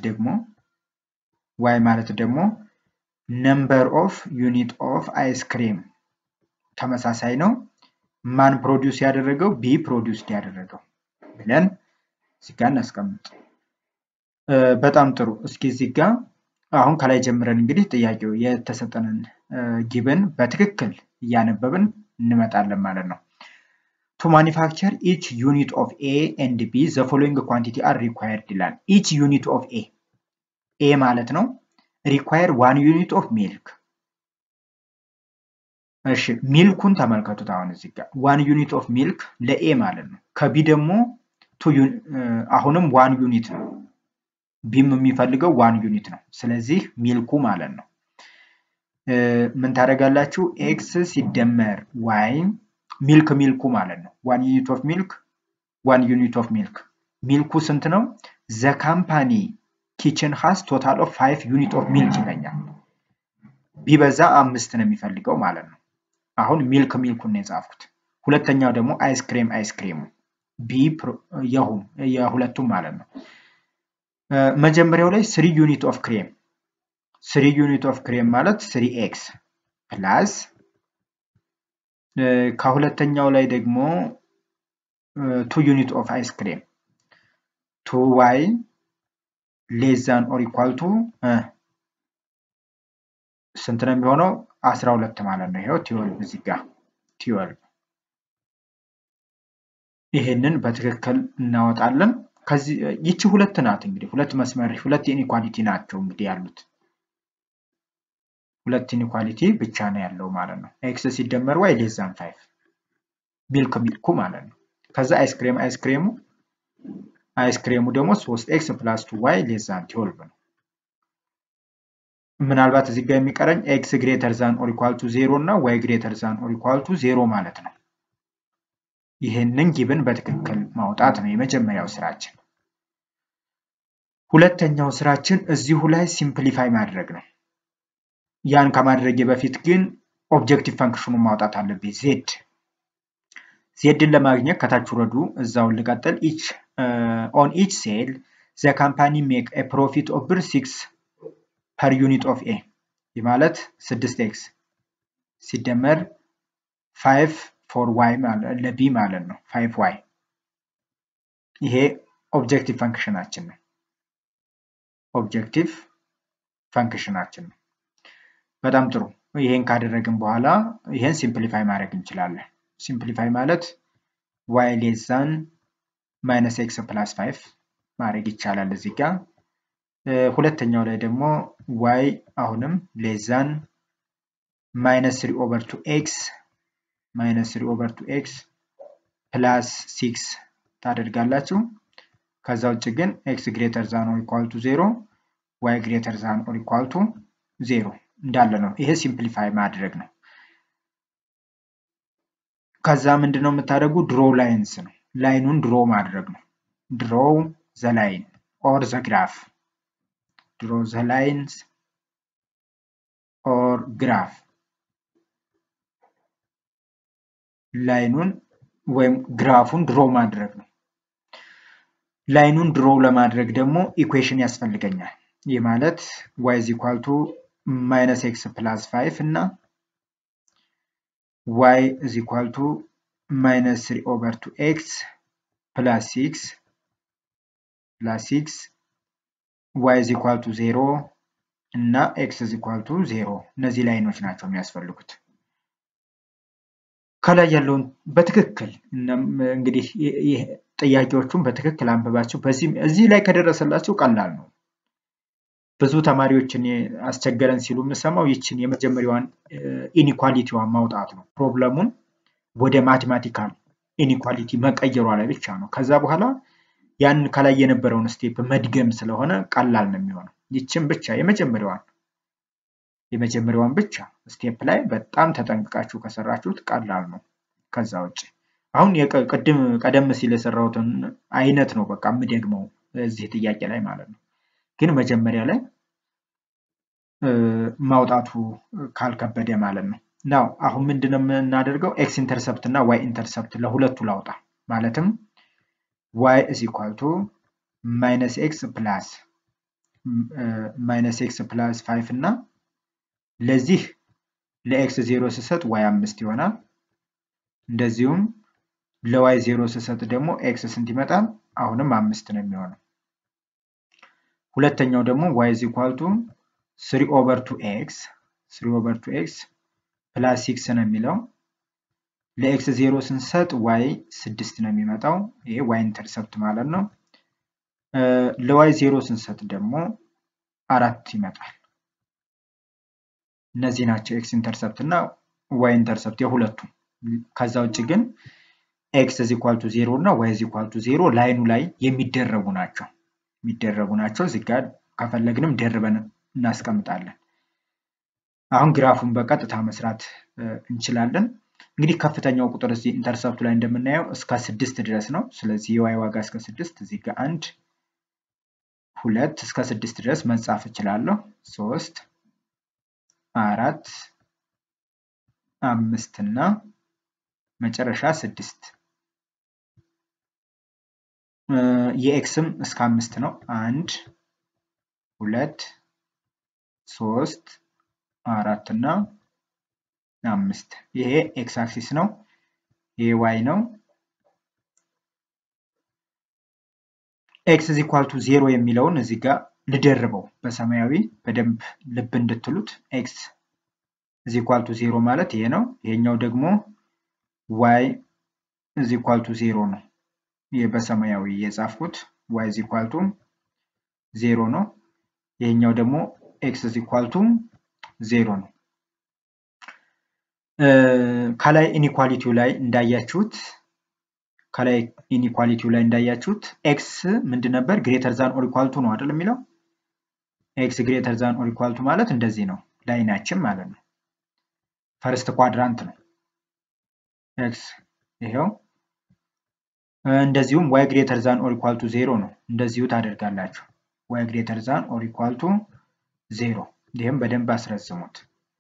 ደግሞ number of unit of ice cream ተመሳሳይ ነው ማን ፕሮዲዩስ ያደረገው B produced ያደረገው ብለን እዚህ ጋር እናስቀምጥ በጣም ጥሩ እስኪ እዚህ ጋር አሁን ከላይ ጀምረን እንግዲህ ጥያቄው የተሰጠንን ጊቨን በትክክል ያነበብን እንመጣለን ማለት ነው to manufacture each unit of A and B the following quantity are required ይላል each unit of A ማለት ነው require 1 unit of milk እሺ ሚልኩን ተመልከቱት አሁን እዚህ ጋር 1 unit of milk ለA ማለት ነው ከB ደግሞ አሁንም 1 unit ነው ቢም የሚፈልገው 1 ዩኒት ነው ስለዚህ ሚልኩ ማለት ነው ምን ታደርጋላችሁ x ሲደመር y ሚልኩ ማለት ነው 1 unit of milk 1 unit of milk ሚልኩ ስንት ነው the company kitchen has total of 5 unit of milk ይለኛል ቢበዛ 5 ነው የሚፈልገው ማለት ነው አሁን ሚልኩን ነው የጻፍኩት ሁለተኛው ደግሞ አይስክሬሙ b የሁለቱም ማለት ነው መጀመሪያው ላይ 3 unit of cream ማለት 3x plus ከሁለተኛው ላይ ደግሞ 2 unit of ice cream 2y less than or equal to ስንት ነው የሚሆነው 12 ማለት ነው ይሄው 12 እዚህ ጋር 12 ይሄንን በትክክል እናወጣለን ከዚህ ይቺ ሁለት ናት እንግዲህ ሁለት መስመር ሁለት ኢኒኳሊቲ ናቸው እንግዲህ ያሉት ሁለት ኢኒኳሊቲ ብቻ ነው ያለው ማለት ነው x ሲደመር y less than 5 ሚልኩ ማለት ነው ከዛ አይስክሬሙ ደግሞ 3x plus 2y less than 12 ነው ምናልባት እዚህ ጋር የሚቀረኝ x greater than or equal to 0 እና y greater than or equal to 0 ማለት ነው ይሄንን ጊቭን በትክክል ማውጣት ነው የመጀመሪያው ስራችን ሁለተኛው ስራችን እዚሁ ላይ ሲምፕሊፋይ ማድረግ ነው ያን ከማድረግ በፊት ግን ኦብጀክቲቭ ፈንክሽኑን ማውጣት አለብኝ zን ለማግኘት ከታች ወረዱ እዛው ልቀጥል on each sale the company make a profit of 6 per unit of A ማለት 6x ሲደመር 5 for y ማለት ለB ማለት ነው 5y ይሄ ኦብጀክቲቭ ፈንክሽናችን ነው በጣም ጥሩ ይሄን ካደረግን በኋላ ይሄን ሲምፕሊፋይ ማድረግ እንችላለን ሲምፕሊፋይ ማለት y less than minus x plus 5 ማድረግ ይቻላል እዚህ ጋር ሁለተኛው ላይ ደግሞ y አሁንም less than minus 3 over 2x plus 6 ታደርጋላችሁ ከዛው ውጭ ግን x greater than or equal to 0 y greater than or equal to 0 እንዳለ ነው ይሄ ሲምፕሊፋይ ማድረግ ነው ከዛ ምንድነው የምታደርጉ ድሮ ላይንስ ነው ላይኑን ድሮ ማድረግ ነው draw the line or the graph draw the lines or graph ላይኑን ወይም ግራፉን ድሮ ማድረግ ነው ላይኑን ድሮ ለማድረግ ደግሞ ኢኩዌሽን ያስፈልገኛል ይህ ማለት y is equal to -x plus 5 እና y is equal to -3 over 2x plus 6 y is equal to 0 እና x is equal to 0 እነዚህ ላይኖች ናቸው የሚያስፈልጉት ከላይ ያለውን በትክክል እንግዲህ ጥያቄዎቹን በትክክል አንብባችሁ እዚህ ላይ ከደረሰላችሁ ቀላል ነው ብዙ ተማሪዎችን አስቸገረን ሲሉ መስማው ይችን የመጀመሪያዋን ኢኒኳሊቲዋን ማውጣት ነው ፕሮብሌሙን ወደ ማቴማቲካል ኢኒኳሊቲ መቀየሯ ላይ ብቻ ነው ከዛ በኋላ ያን ከላይ የነበረውን ስቴፕ መድገም ስለሆነ ቀላል ነው የሚሆነው ይችን ብቻ የመጀመሪያዋን ብቻ ስቴፕ ላይ በጣም ተጠንቅቃችሁ ከሰራችሁት ቀላል ነው ከዛ ውጪ አሁን ቀደም ሲል የሰራሁትን አይነት ነው በቃ ምደግመው እዚህ ጥያቄ ላይ ማለት ነው ግን መጀመሪያ ላይ ማውጣቱ ካልከበደ ማለት ነው ናው አሁን ምንድነው እናደርገው x ኢንተርሰፕት እና y ኢንተርሰፕት ለሁለቱ ላውጣ ማለትም y is equal to -x plus 5 እና ለዚህ ለx 0 ሲሰጥ y 5 ይሆናል እንደዚሁም ለy 0 ሲሰጥ ደግሞ x ስንት ይመጣል አሁንም 5 ነው የሚሆነው ሁለተኛው ደግሞ y is equal to 3 over 2x plus 6 ነው የሚለው ለx 0 ስንሰጥ y 6 ነው የሚመጣው ይሄ y ኢንተርሰፕት ማለት ነው ለy 0 ስንሰጥ ደግሞ 4 ይመጣል እነዚህ ናቸው x ኢንተርሰፕት እና y ኢንተርሰፕት የሁለቱ ከዛ ውጪ ግን x is equal to 0 እና y is equal to 0 ላይኑ ላይ የሚደረጉ ናቸው እዚህ ጋር ከፈለግንም ደርበን እናስቀምጣለን አሁን ግራፉን በቀጥታ መስራት እንችላለን እንግዲህ ከፍተኛው ቁጥር እዚህ ኢንተርሰፕቱ ላይ እንደምናየው እስከ 6 ድረስ ነው ስለዚህ y ዋጋ እስከ 6 እዚህ ጋር 1 2 እስከ 6 ድረስ መጻፍ እችላለሁ 3 4 5 እና መጨረሻ 6 የኤክስም እስከ 5 ነው 1 2 3 4 እና 5 ይሄ ኤክስ አክሲስ ነው ይሄ ዋይ ነው x is equal to 0 የሚለውን እዚህ ጋር ልደርበው በሰማያዊ በደንብ ልብ እንድትሉት x is equal to 0 ማለት ይሄ ነው ይሄኛው ደግሞ y is equal to 0 ነው ይሄ በሰማያዊ የጻፍኩት y is equal to 0 ነው ይሄኛው ደግሞ x is equal to 0 ነው ከላይ ኢኒኳሊቲው ላይ እንዳያችሁት x ምንድን ነበር greater than or equal to ነው አይደል የሚለው x greater than or equal to ማለት እንደዚህ ነው ላይናችን ማለት ነው ፈርስት ኳድራንት ነው x ይሄው እንደዚሁም y greater than or equal to 0 ነው እንደዚሁ ታደርጋላችሁ y greater than or equal to 0 ይሄም በደንብ አስረዝሙት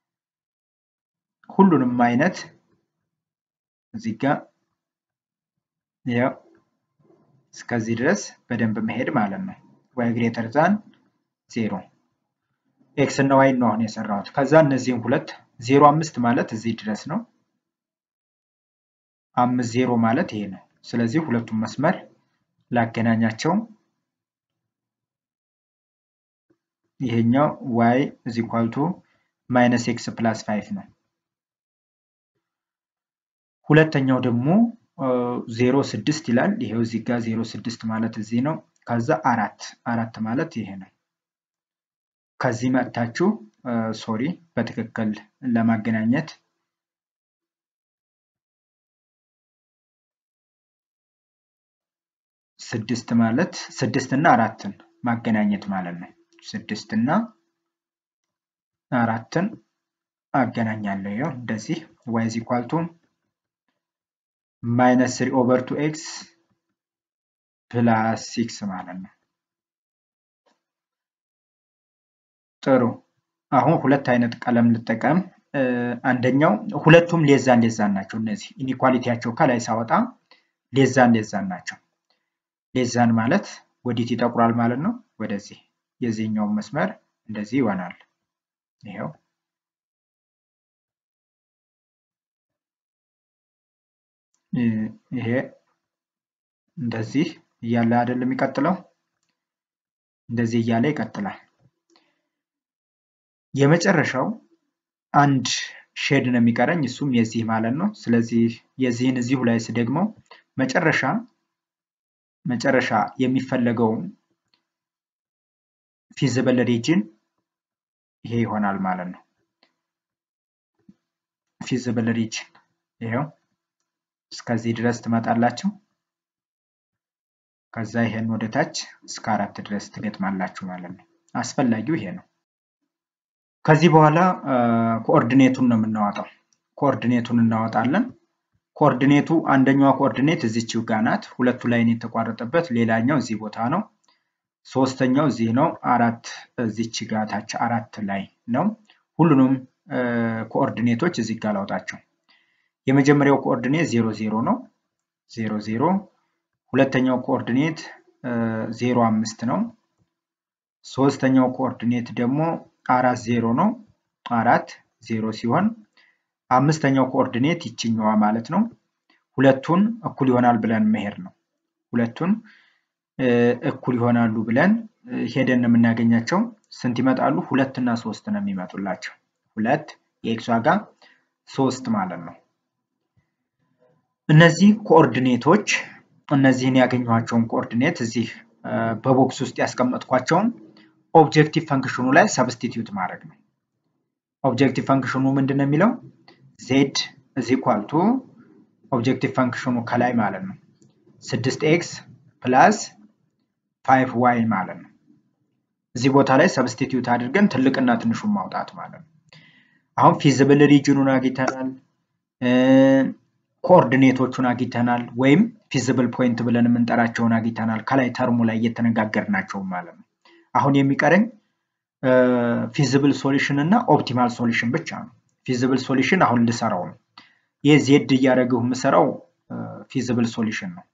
ሁሉንም አይነት እዚህ ጋር ያው እስከዚህ ድረስ በደንብ መሄድ ማለት ነው y greater than 0 x እና y ነው አሁን የሰራሁት ከዛ እነዚህን ሁለት 0.5 ማለት እዚህ ድረስ ነው 5.0 ማለት ይሄ ነው ስለዚህ ሁለቱም መስመር ላገናኛቸው ይሄኛው y is equal to -x plus 5 ነው ሁለተኛው ደግሞ 0.6 ይላል ይሄው እዚህ ጋር 0.6 ማለት እዚህ ነው ከዛ 4 ማለት ይሄ ነው ከዚህ መጣችሁ ሶሪ በትክክል ለማገናኘት 6 ማለት 6 እና 4ን ማገናኘት ማለት ነው 6 እና 4ን አገናኛለሁ ይሄው እንደዚህ y is equal to -3/2x plus 6 ማለት ነው ጥሩ አሁን ሁለት አይነት ቀለም ልጠቀም አንደኛው ሁለቱም ሌዛን ናቸው እነዚህ ኢኒኳሊቲያቸው ከላይ ሳወጣ ሌዛን ናቸው ሌዛን ማለት ወዲት ይጠቁራል ማለት ነው ወደዚህ የዚህኛው መስመር እንደዚህ ይሆናል ይሄው ይሄ እንደዚህ እያለ አይደለም የሚቀጥለው እንደዚህ እያለ ይቀጥላል የመጨረሻው አንድ ሼድ ነው የሚቀረኝ እሱም የዚህ ማለት ነው ስለዚህ የዚህን እዚሁ ላይ ስደግመው መጨረሻ የሚፈለገው ፊዚብል ሪጅን ይሄ ይሆናል ማለት ነው ፊዚብል ሪጅን ይሄው እስከዚህ ድረስ ትመጣላችሁ ከዛ ይሄን ወደ ታች እስከ 4 ድረስ ትገጥማላችሁ ማለት ነው አስፈላጊው ይሄ ነው ከዚህ በኋላ ኮኦርዲኔቱን ነው የምናወጣው ኮኦርዲኔቱን እናወጣለን ኮኦርዲኔቱ አንደኛው ኮኦርዲኔት እዚህው ጋር ናት ሁለቱ ላይን የተቋረጠበት ሌላኛው እዚህ ቦታ ነው ሶስተኛው እዚህ ነው 4 እዚች ጋር ታች 4 ላይ ነው ሁሉንም ኮኦርዲኔቶች እዚህ ጋር ላውጣቸው የመጀመሪያው ኮኦርዲኔት 00 ነው 00 ሁለተኛው ኮኦርዲኔት 05 ነው ሶስተኛው ኮኦርዲኔት ደግሞ 40 ነው 40 ሲሆን አምስተኛው ኮኦርዲኔት ይችኛዋ ማለት ነው ሁለቱን እኩል ይሆናል ብለን መሄድ ነው ሁለቱን እኩል ይሆናሉ ብለን ሄደን የምናገኛቸው ስንት ይመጣሉ 2 እና 3 ነው የሚመጡላቸው 2 የኤክስ ዋጋ 3 ማለት ነው እነዚህ ኮኦርዲኔቶች እነዚህን ያገኘኋቸውን ኮኦርዲኔት እዚህ በቦክስ ውስጥ ያስቀመጥኳቸው ኦብጀክቲቭ ፈንክሽኑ ላይ ሰብስቲቲዩት ማድረግ ነው ኦብጀክቲቭ ፈንክሽኑ ምንድነው የሚለው z is equal to ኦብጀክቲቭ ፈንክሽኑ ከላይ ማለት ነው 6x plus 5y ማለት ነው እዚህ ቦታ ላይ ሰብስቲቲዩት አድርገን ትልቅና ትንሹን ማውጣት ማለት ነው አሁን ፊዚብል ሪጅኑን አግኝተናል ኮኦርዲኔቶቹን አግኝተናል ወይም ፊዚብል ፖይንት ብለን የምንጠራቸውን አግኝተናል ከላይ ተርሙ ላይ እየተነጋገርናቸው ማለት ነው አሁን የሚቀረኝ ፊዚብል ሶሉሽን እና ኦፕቲማል ሶሉሽን ብቻ ነው ፊዚብል ሶሉሽን አሁን ልሰራው ነው የዜድ ያረጋው መስራው ፊዚብል ሶሉሽን ነው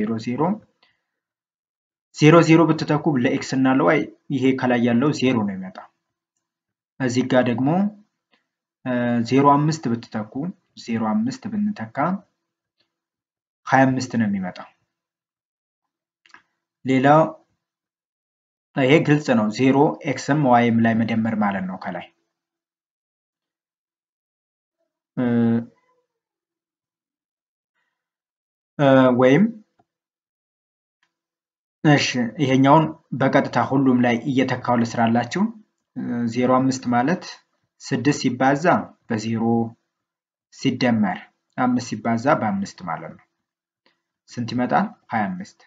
00 ብትተኩ ለኤክስ እና ለዋይ ይሄ ከላይ ያለው 0 ነው የሚመጣው እዚህ ጋር ደግሞ 05 ብትተኩ 05 ብንተካ 25 ነው የሚመጣው ሌላው ይሄ ግልጽ ነው 0 ኤክስም ዋይም ላይ መደመር ማለት ነው ከላይ ወይም እሺ ይሄኛውን በቀጥታ ሁሉም ላይ እየተካው ለስራላችሁ 05 ማለት 6 ሲባዛ በ0 ሲደመር 5 ሲባዛ በ5 ማለት ነው ስንት ይመጣል 25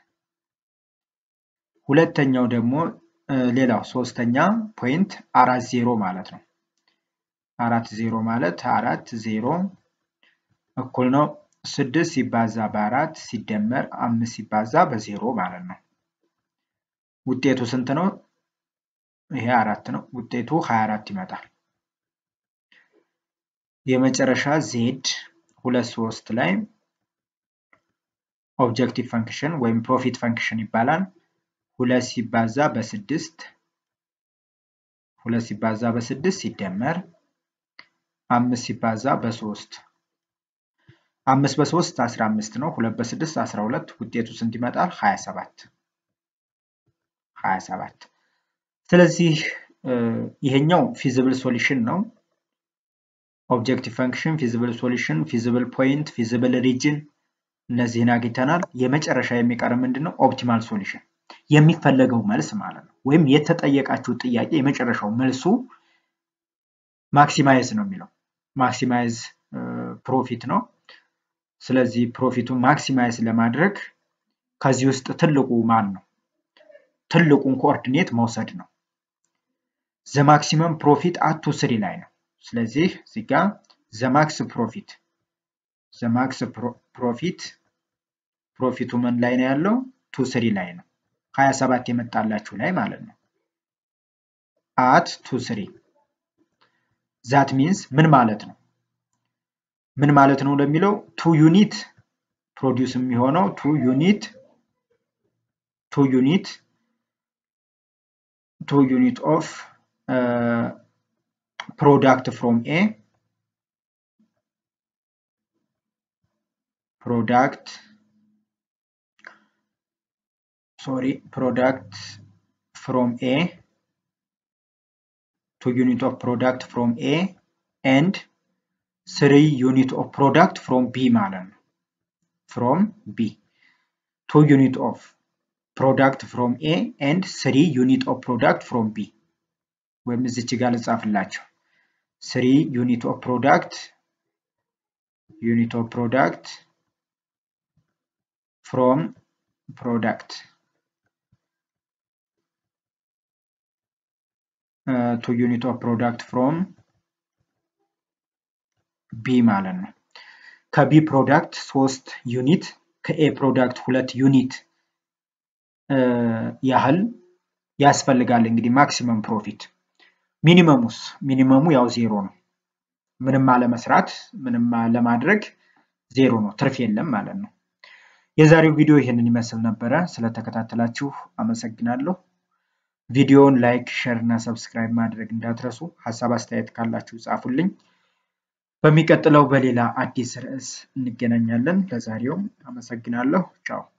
ሁለተኛው ደግሞ ሌላው ሶስተኛ ፖይንት 40 ማለት ነው 40 ማለት 40 እኩል ነው 6 ሲባዛ በ4 ሲደመር 5 ሲባዛ በ0 ማለት ነው ውጤቱ ስንት ነው ይሄ 4 ነው ውጤቱ 24 ይመጣል የመጨረሻ z 2 ላይ ኦብጀክቲቭ ፈንክሽን ወይም ፕሮፊት ፈንክሽን ይባላል 2 ሲባዛ በ6 ሲደመር 5 ሲባዛ በ3 5 በ3 15 ነው 2 በ6 12 ውጤቱ ስንት ይመጣል 27 ስለዚህ ይሄኛው ፊዚብል ሶሉሽን ነው ኦብጀክቲቭ ፈንክሽን ፊዚብል ሶሉሽን ፊዚብል ፖይንት ፊዚብል ሪጅን እነዚህን አግኝተናል የመጨረሻ የሚቀር ምንድነው ኦፕቲማል ሶሉሽን የሚፈለገው መልስ ማለት ነው ወይም የተጠየቃችሁ ጥያቄ የመጨረሻው መልሱ ማክሲማይዝ ነው የሚለው ማክሲማይዝ ፕሮፊት ነው ስለዚህ ፕሮፊቱን ማክሲማይዝ ለማድረግ ከዚህ ውስጥ ትልቁ ማን ነው ትልቁን ኮኦርዲኔት መውሰድ ነው the maximum profit at 2-3 ላይ ነው ስለዚህ እዚህ ጋር the max profit ፕሮፊቱ ምን ላይ ነው ያለው 2-3 ላይ ነው 27 የመጣላችሁ ላይ ማለት ነው at 2-3 that means ምን ማለት ነው ለሚለው 2 unit produce የሚሆነው 2 unit of product from A product from A 2 unit of product from A and 3 unit of product from B ማለት ነው from B 2 unit of product from A and 3 unit of product from B ወይም እዚች ጋር ልጻፍላችሁ 3 unit of product from product 2 unit of product from B ማለት ነው ከB product 3 unit ከA product 2 unit ያህል ያስፈልጋል እንግዲህ maximum profit ሚኒመሙ ያው 0 ነው ምንም አለመስራት ምንም ለማድረግ 0 ነው ትርፍ የለም ማለት ነው የዛሬው ቪዲዮ ይሄንን ይመስል ነበር ስለተከታተላችሁ አመሰግናለሁ ቪዲዮውን ላይክ ሼር እና ሰብስክራይብ ማድረግ እንዳትረሱ ሐሳብ አስተያየት ካላችሁ ጻፉልኝ በሚቀጥለው በሌላ አዲስ ርዕስ እንገናኛለን ለዛሬው አመሰግናለሁ ቻው